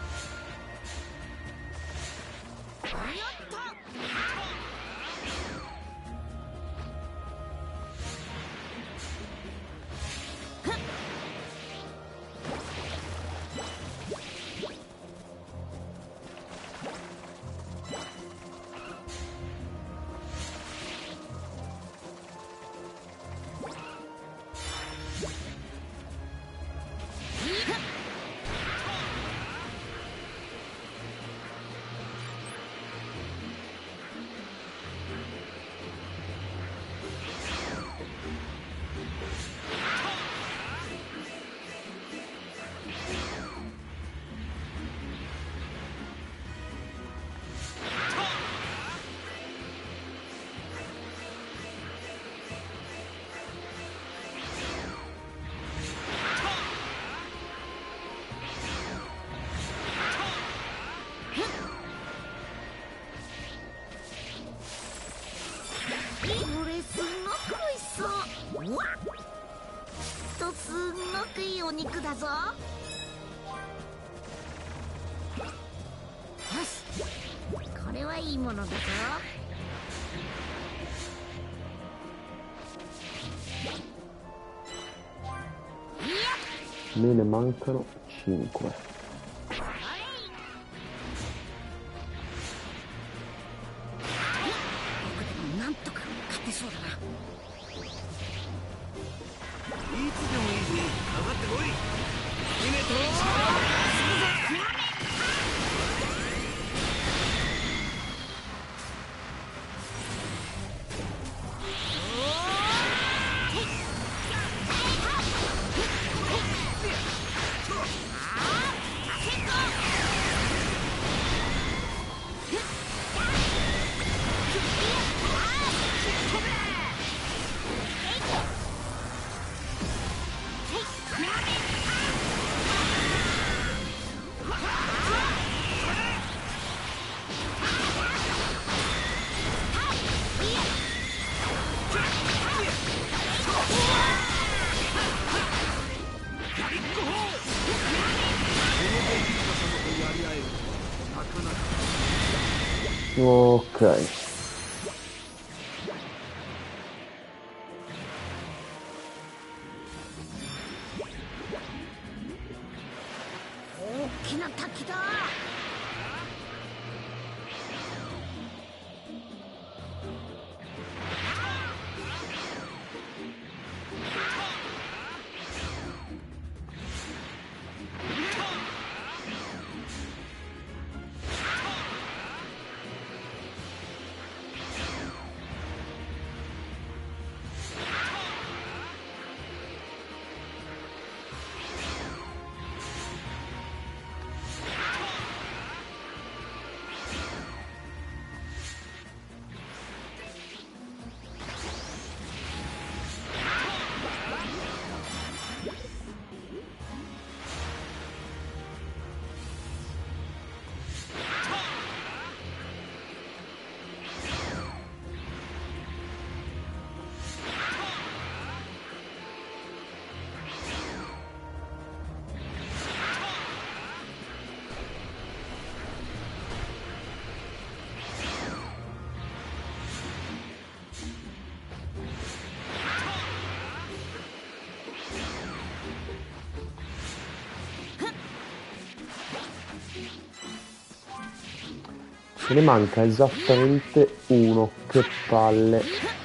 これすんごく美味しそう。うわっ、きっとすんごくいいお肉だぞ。よし、これはいいものだぞ。 Me ne mancano 5. 僕でもなんとか勝てそうだな。 いつでもいいぜ。上がってこい。姫と Ok. 大きな滝だ。 Se ne manca esattamente uno, che palle.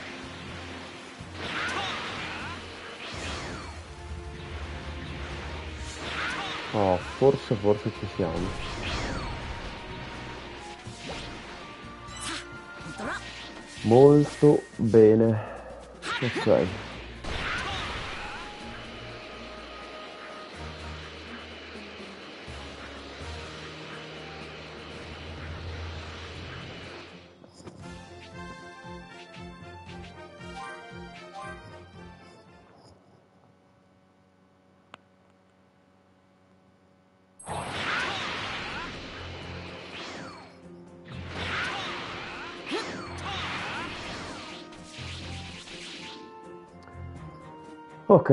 Oh, forse ci siamo. Molto bene. Ok. Ok.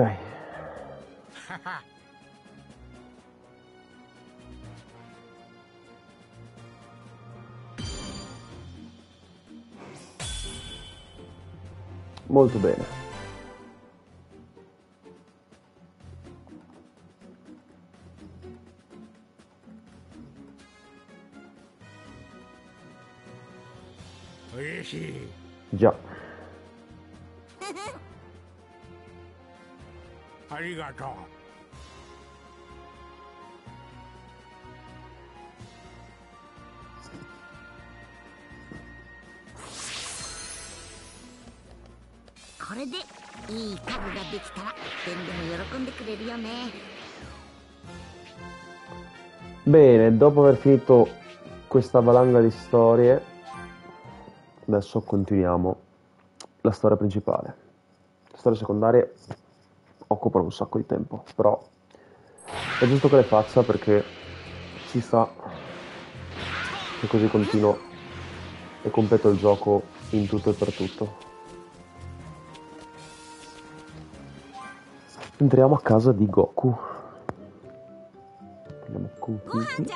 Molto bene. Già. ありがとう。 これでいい家具ができたらデンでも喜んでくれるよね。 Bene, dopo aver finito questa valanga di storie, adesso continuiamo la storia principale. Le storie secondarie occupano un sacco di tempo, però è giusto che le faccia perché ci sta che così continuo e completo il gioco in tutto e per tutto. Entriamo a casa di Goku. Andiamo confusi.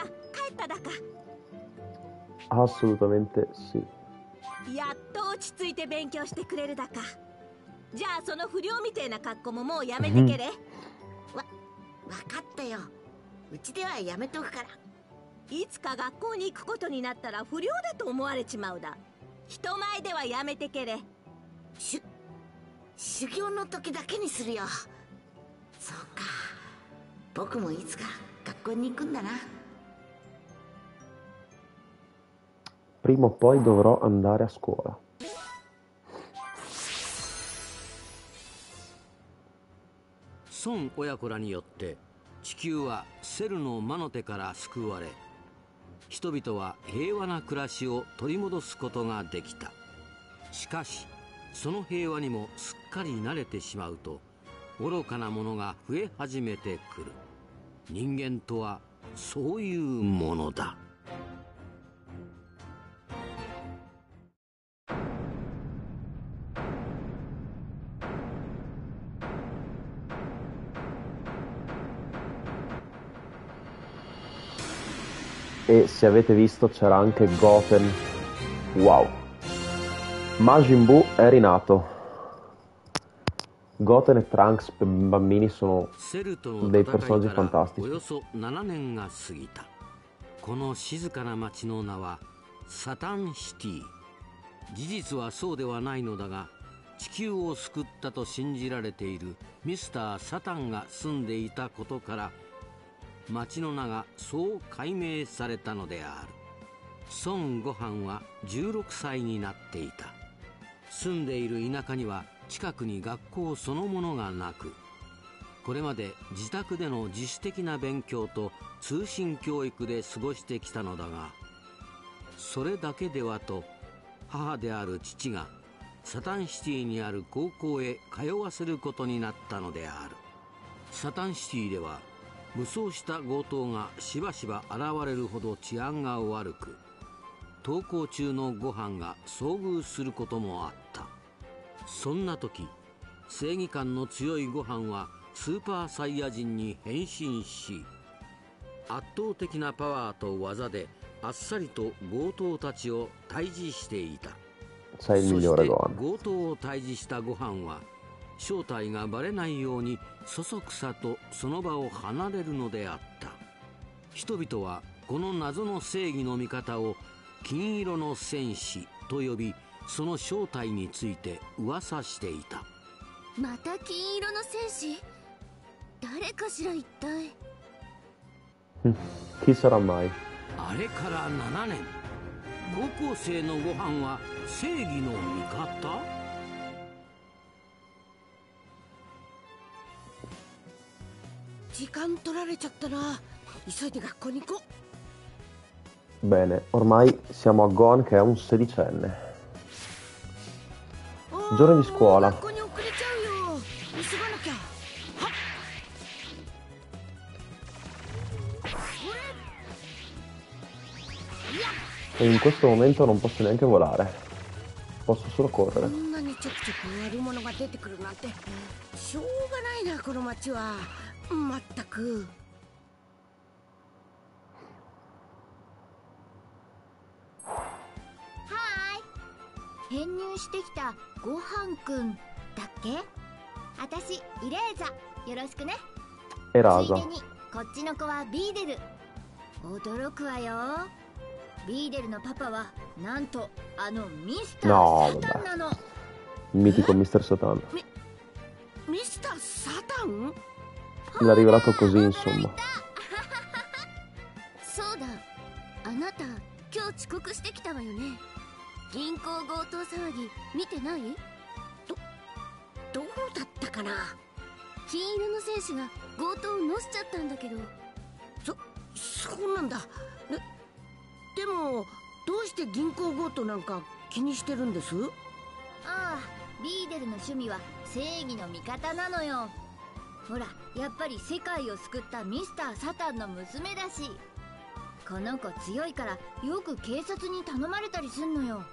Assolutamente sì. やっと落ち着いて勉強してくれるだか。じゃあその不良みてえな格好ももうやめてけれ。 わかったよ。うちではやめとくから。 いつか学校に行くことになったら不良だと思われちまうだ。人前ではやめてけれ。 修行の時だけにするよ。そうか。僕もいつか学校に行くんだな。 Prima o poi dovrò andare a scuola. 孫親子らによって地球はセルの魔の手から救われ、人々は平和な暮らしを取り戻すことができた。しかしその平和にもすっかり慣れてしまうと愚かなものが増え始めてくる。人間とはそういうものだ。 E se avete visto c'era anche Goten. Wow. Majin Buu è rinato. Goten e Trunks per bambini sono dei personaggi fantastici. およそ7年が過ぎた。この静かな町の名はサタンシティ。事実はそうではないのだが、地球を救ったと信じられているミスター・サタンが住んでいたことから町の名がそう改名されたのである。孫悟飯は16歳になっていた。住んでいる田舎には近くに学校そのものがなく、これまで自宅での自主的な勉強と通信教育で過ごしてきたのだが、それだけではと母である父がサタンシティにある高校へ通わせることになったのである。サタンシティでは武装した強盗がしばしば現れるほど治安が悪く、登校中のご飯が遭遇することもあった。そんな時、正義感の強いご飯はスーパーサイヤ人に変身し、圧倒的なパワーと技であっさりと強盗たちを退治していた。そして強盗を退治したご飯は正体がバレないようにそそくさとその場を離れるのであった。人々はこの謎の正義の味方を金色の戦士と呼び、その正体について噂していた。 また金色の戦士？誰かしら一体。 Chi sarà mai? あれから7年、高校生のご飯は正義の味方？ 時間取られちゃったな。急いで学校に行こう。 Bene, ormai siamo a Gohan che è un sedicenne. Giorno di scuola. 学校に遅れちゃうよ。急がなきゃ。はっ。 E in questo momento non posso neanche volare. Posso solo こ correre. んなにちょくちょく悪者が出てくるなんてしょうがないな、この街は。まったく。 編入してきたごはんくんだっけ？あたしイレーザ、よろしくね。 E つい rasa. でにこっちの子はビーデル。驚くわよ。ビーデルのパパはなんとあのミスタ No, ー・サタンなの。 Mitico Mr. Satan. ミスター・サタン？ Me l'ha rivelato così, insomma. そうだ、あなた今日遅刻してきたわよね。銀行強盗騒ぎ見てない？ どうだったかな。 金色の戦士が強盗をのしちゃったんだけど。 そうなんだ。でもどうして銀行強盗なんか気にしてるんです？ ああ、ビーデルの趣味は正義の味方なのよ。ほら、やっぱり世界を救ったミスター・サタンの娘だし。この子強いからよく警察に頼まれたりすんのよ。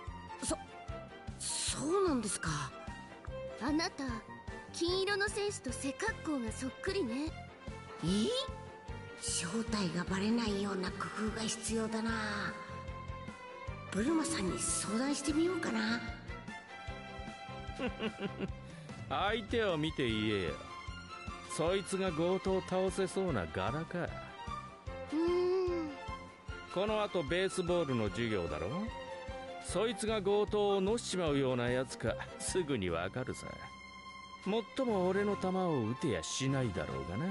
そうなんですか。 あなた金色の戦士と背格好がそっくりね。 正体がバレないような工夫が必要だな。ブルマさんに相談してみようかな。 相手を見て言えよ。そいつが強盗を倒せそうな柄か。この後ベースボールの授業だろ。そいつが強盗をのしちまうようなやつかすぐにわかるさ。もっとも俺の球を撃てやしないだろうがな。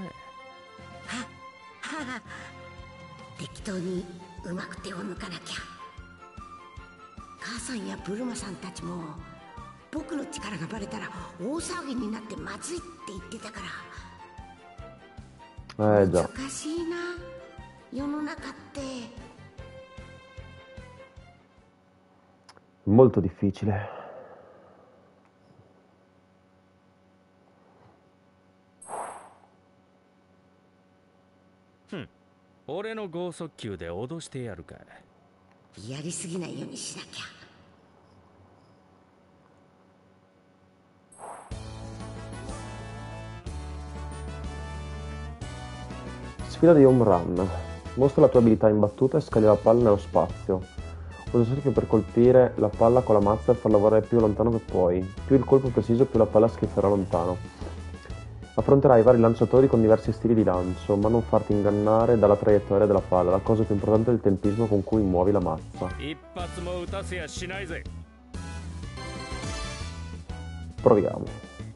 適当にうまく手を抜かなきゃ。母さんやブルマさんたちも僕の力がバレたら大騒ぎになってまずいって言ってたから。 già. 難しいな、世の中って。 Molto difficile. 俺の剛速球で脅してやるか。 やりすぎないようにしなきゃ。 Sfida di home run. Mostra la tua abilità in battuta e scaglia la palla nello spazio. Usa il cerchio per colpire la palla con la mazza e farla volare più lontano che puoi. Più il colpo è preciso, più la palla schizzerà lontano. Affronterai vari lanciatori con diversi stili di lancio, ma non farti ingannare dalla traiettoria della palla. La cosa più importante è il tempismo con cui muovi la mazza. Proviamo.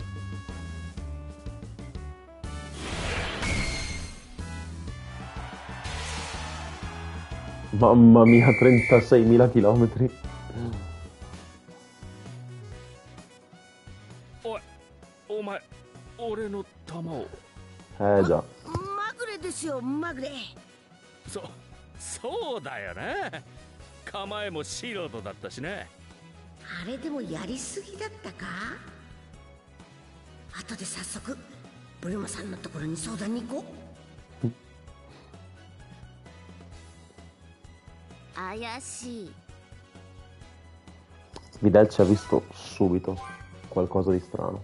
Mamma mia, 36.000 chilometri. お前、俺の球を。 già. まぐれですよ、まぐれ。 そうだよな。構えも素人だったしね。 あれでもやりすぎだったか。後で早速ブルマさんのところに相談に行こう。 怪しい。 Vidal ci ha visto subito qualcosa di strano.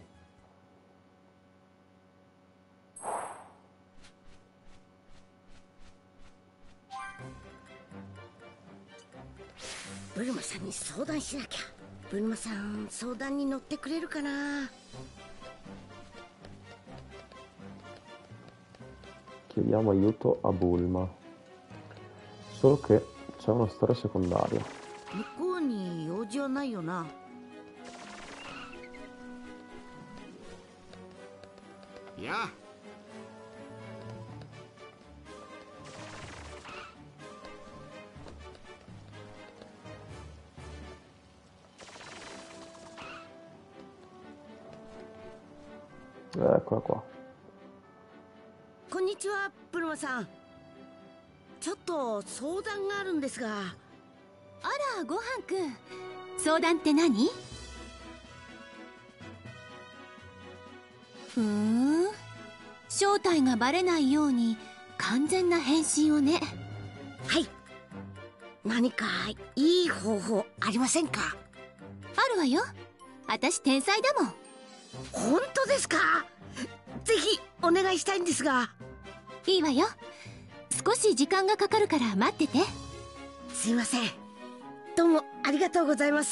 ブルマさんに相談しなきゃ。ブルマさん相談に乗ってくれるかな。 Chiediamo aiuto a Bulma. Solo che c'è una storia secondaria. 向こうに用事はないよな。 いや、 Eccola qua. こんにちは、ブルマさん。ちょっと相談があるんですが。 あら、ごはんくん。相談って何？正体がバレないように完全な変身をね。 はい。何かいい方法ありませんか？ あるわよ。私天才だもん。 本当ですか？ぜひお願いしたいんですが。 いいわよ。少し時間がかかるから待ってて。 すいません。どうもありがとうございます。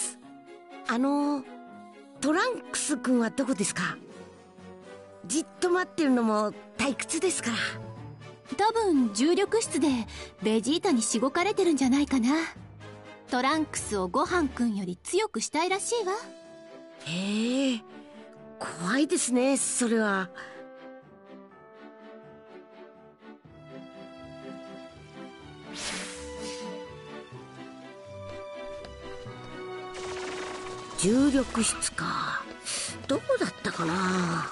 トランクス君はどこですか？じっと待ってるのも退屈ですから。 多分重力室でベジータにしごかれてるんじゃないかな。トランクスをごはんくんより強くしたいらしいわ。 へえ、怖いですね、それは。重力室か。どこだったかな。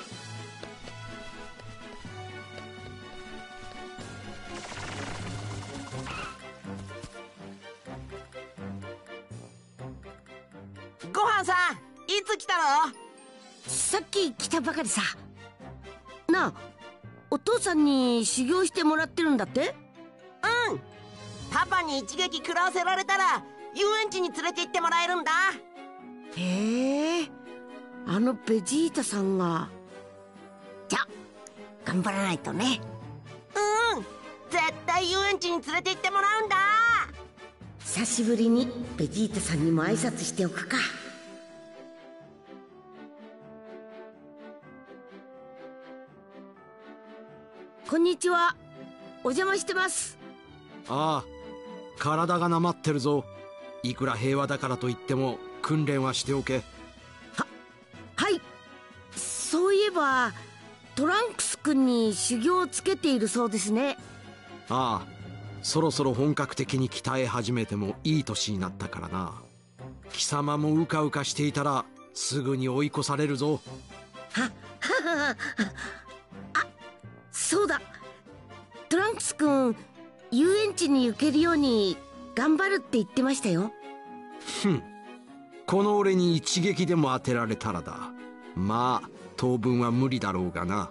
ごはんさん、いつ来たの？ さっき来たばかりさ。なあ、お父さんに修行してもらってるんだって？ うん。パパに一撃食らわせられたら遊園地に連れて行ってもらえるんだ。 へえ、あのベジータさんが。じゃあ頑張らないとね。 うん、絶対遊園地に連れて行ってもらうんだ。 久しぶりにベジータさんにも挨拶しておくか。こんにちは、お邪魔してます。 ああ、体がなまってるぞ。いくら平和だからといっても訓練はしておけ。 はい。そういえばトランクス君に修行をつけているそうですね。 ああ、そろそろ本格的に鍛え始めてもいい年になったからな。貴様もうかうかしていたらすぐに追い越されるぞ。 あ、そうだ。トランクス君、遊園地に行けるように頑張るって言ってましたよ。 ふん。この俺に一撃でも当てられたらだ。まあ当分は無理だろうがな。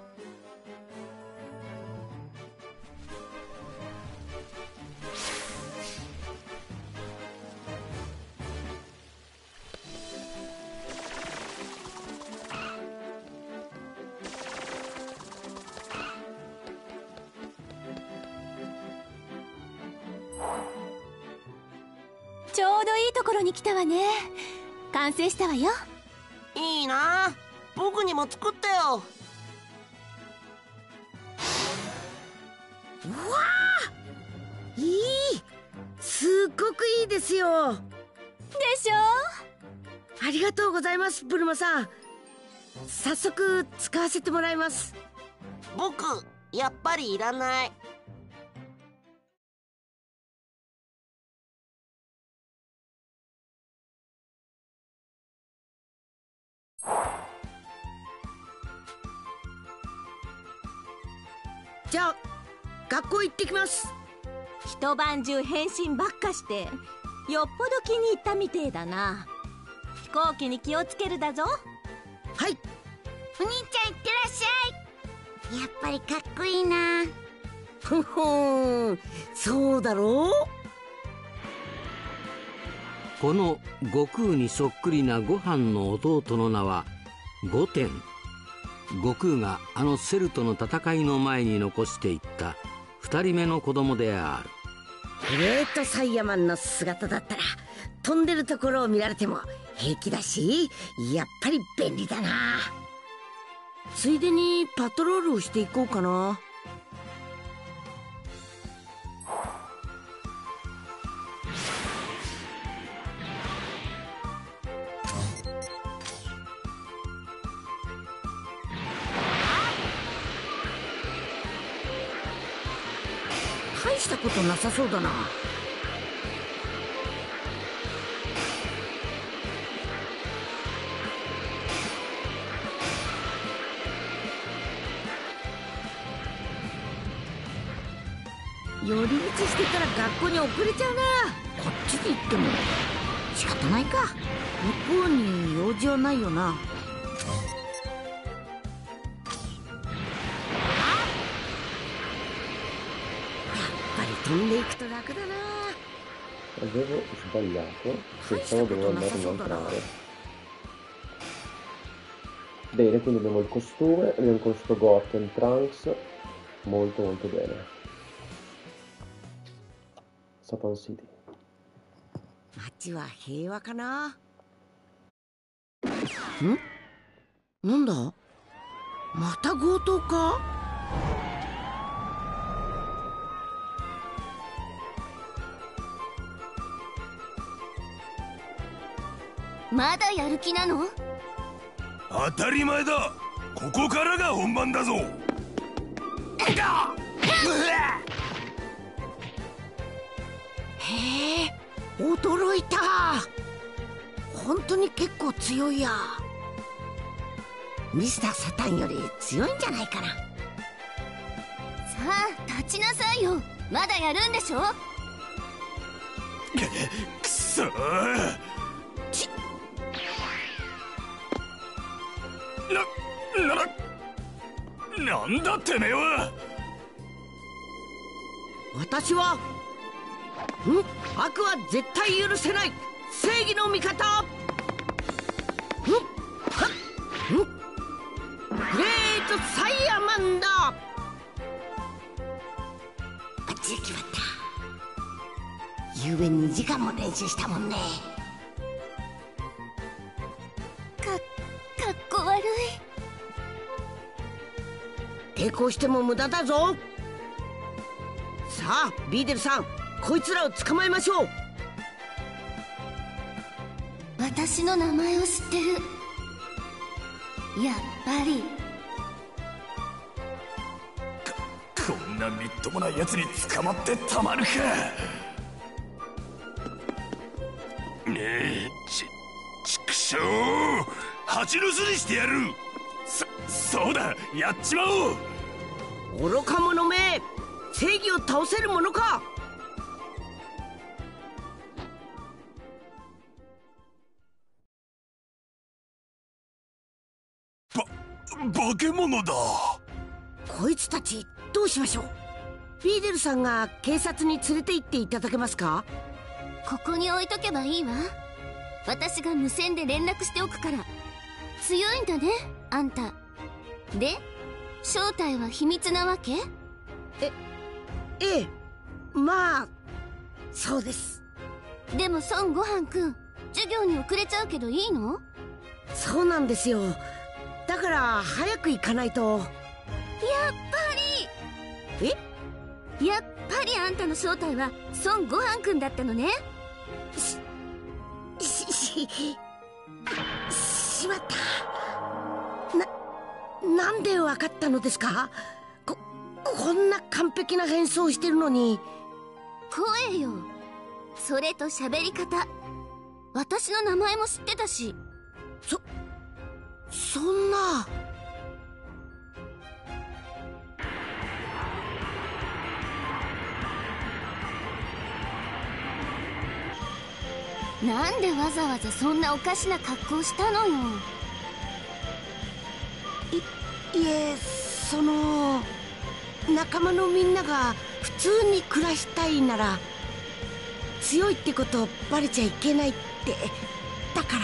ちょうどいいところに来たわね。完成したわよ。 いいな、僕にも作ってよ。 わあ、いい、すっごくいいですよ。 でしょ。 ありがとうございます、ブルマさん。早速使わせてもらいます。 僕やっぱりいらない。 じゃあ学校行ってきます。 一晩中変身ばっかしてよっぽど気に入ったみてえだな。飛行機に気をつけるだぞ。 はい。 お兄ちゃんいってらっしゃい。やっぱりかっこいいな。 ふふん、そうだろう。 この悟空にそっくりなご飯の弟の名はゴテン。悟空があのセルとの戦いの前に残していった2人目の子供である。 グレートサイヤマンの姿だったら飛んでるところを見られても平気だし、やっぱり便利だな。ついでにパトロールをしていこうかな。 大したことなさそうだな。寄り道してたら学校に遅れちゃうな。こっちに行っても仕方ないか。向こうに用事はないよな。やっぱり飛んでいくと楽だな。 Avevo sbagliato, pensavo dovevo andare in un'altra area. Bene, quindi abbiamo il costume, abbiamo questo Goten Trunks, molto molto bene. Satan City. 街は平和かな。なんだ、また強盗か。 まだやる気なの？ 当たり前だ。ここからが本番だぞ。 へえ、驚いた。本当に結構強いや。ミスターサタンより強いんじゃないかな。さあ立ちなさいよ。まだやるんでしょ。 くそー。なんだてめえは。 私は悪は絶対許せない正義の味方。グレートサイヤマンだ。バッチリ決まった。昨夜2時間も練習したもんね。 かっこ悪い。 抵抗しても無駄だぞ。さあビーデルさん、こいつらを捕まえましょう。 私の名前を知ってる。やっぱり。 こんなみっともないやつに捕まってたまるか。ねえ、ちくしょう、蜂の巣にしてやる。そうだ、やっちまおう。 愚か者め、正義を倒せるものか。 化け物だ。 こいつたちどうしましょう。ビーデルさんが警察に連れて行っていただけますか。 ここに置いとけばいいわ。私が無線で連絡しておくから。強いんだねあんた。で正体は秘密なわけ？ ええ、まあそうです。 でも孫悟飯くん、授業に遅れちゃうけどいいの？ そうなんですよ。だから早く行かないと。 やっぱり。やっぱりあんたの正体は孫悟飯くんだったのね。 しまった。なんでわかったのですか。こんな完璧な変装してるのに。 声よ、それと喋り方。私の名前も知ってたし。 そんな。 なんでわざわざそんなおかしな格好したのよ。 いえ、仲間のみんなが普通に暮らしたいなら強いってことバレちゃいけないって。だから。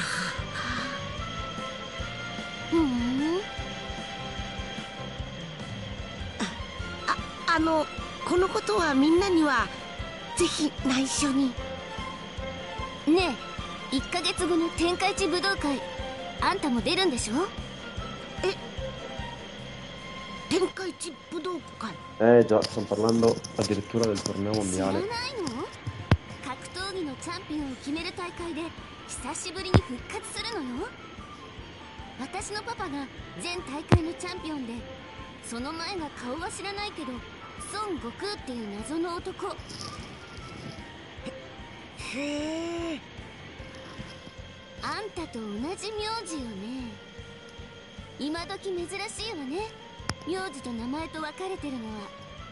このことはみんなにはぜひ内緒に。 ねえ、1ヶ月後の天下一武道会、あんたも出るんでしょ？ 天下一武道会。 Già, stanno parlando addirittura del torneo 知らない mondiale. の？格闘技のチャンピオンを決める大会で久しぶりに復活するのよ。私のパパが前大会のチャンピオンで、その前が顔は知らないけど孫悟空っていう謎の男。 へえ。 あんたと同じ名字よね。今時珍しいわね、名字と名前と分かれてるのは。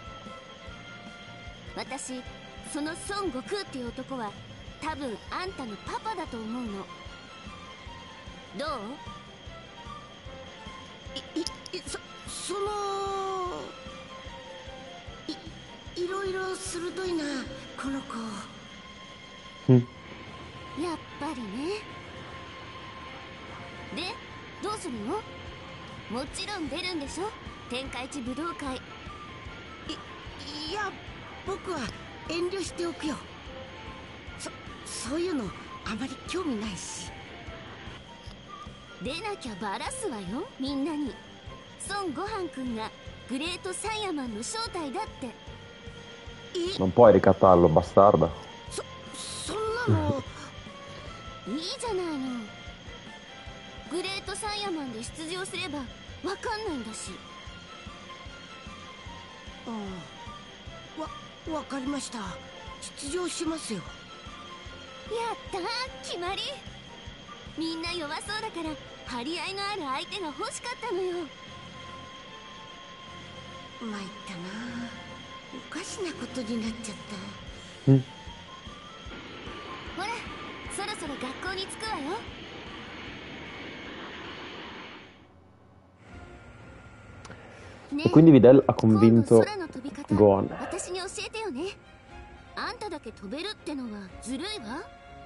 私その孫悟空っていう男は多分あんたのパパだと思うの。どう？ そのいろいろ鋭いなこの子。 やっぱりね。でどうするの？もちろん出るんでしょ、天下一武道会。 いや僕は遠慮しておくよ。そういうのあまり興味ないし。 出なきゃバラすわよ、みんなに。孫悟飯君がグレートサイヤマンの正体だって。 Non puoi ricattarlo, bastarda. そんなのいいじゃないの。グレートサイヤマンで出場すればわかんないんだし。 わかりました。出場しますよ。やったー、決まり。みんな弱そうだから張り合いのある相手が欲しかったのよ。 参ったな。おかしなことになっちゃった。 ほらそろそろ学校に着くわよ。 E quindi Videl ha convinto 空の飛び方 Gohan. 私に教えてよね。あんただけ飛べるってのはずるいわ。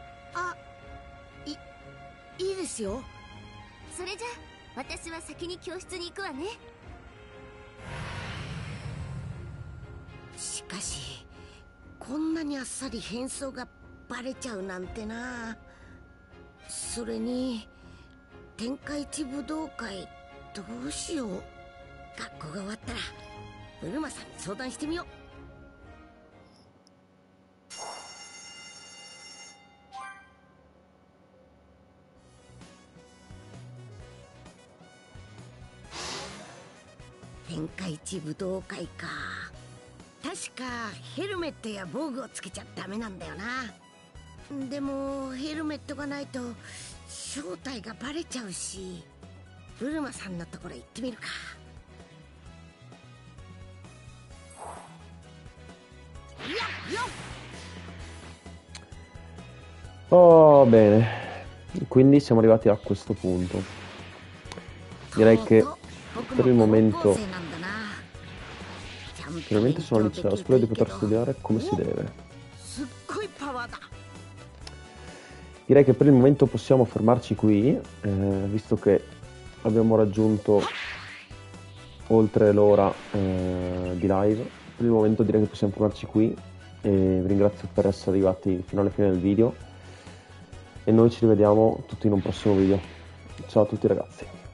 いいですよ。 それじゃ私は先に教室に行くわね。 しかしこんなにあっさり変装がバレちゃうなんてな。それに天下一武道会どうしよう。学校が終わったらブルマさんに相談してみよう。天下一武道会か。確かヘルメットや防具をつけちゃダメなんだよな。でもヘルメットがないと正体がバレちゃうし、ブルマさんのところ行ってみるか。 Oh, bene. Quindi siamo arrivati a questo punto. Direi che per il momento finalmente sono al liceo, spero di poter studiare come si deve. Direi che per il momento possiamo fermarci qui, visto che abbiamo raggiunto oltre l'ora di live. Per il momento direi che possiamo fermarci qui e vi ringrazio per essere arrivati fino alla fine del video e noi ci rivediamo tutti in un prossimo video. Ciao a tutti ragazzi.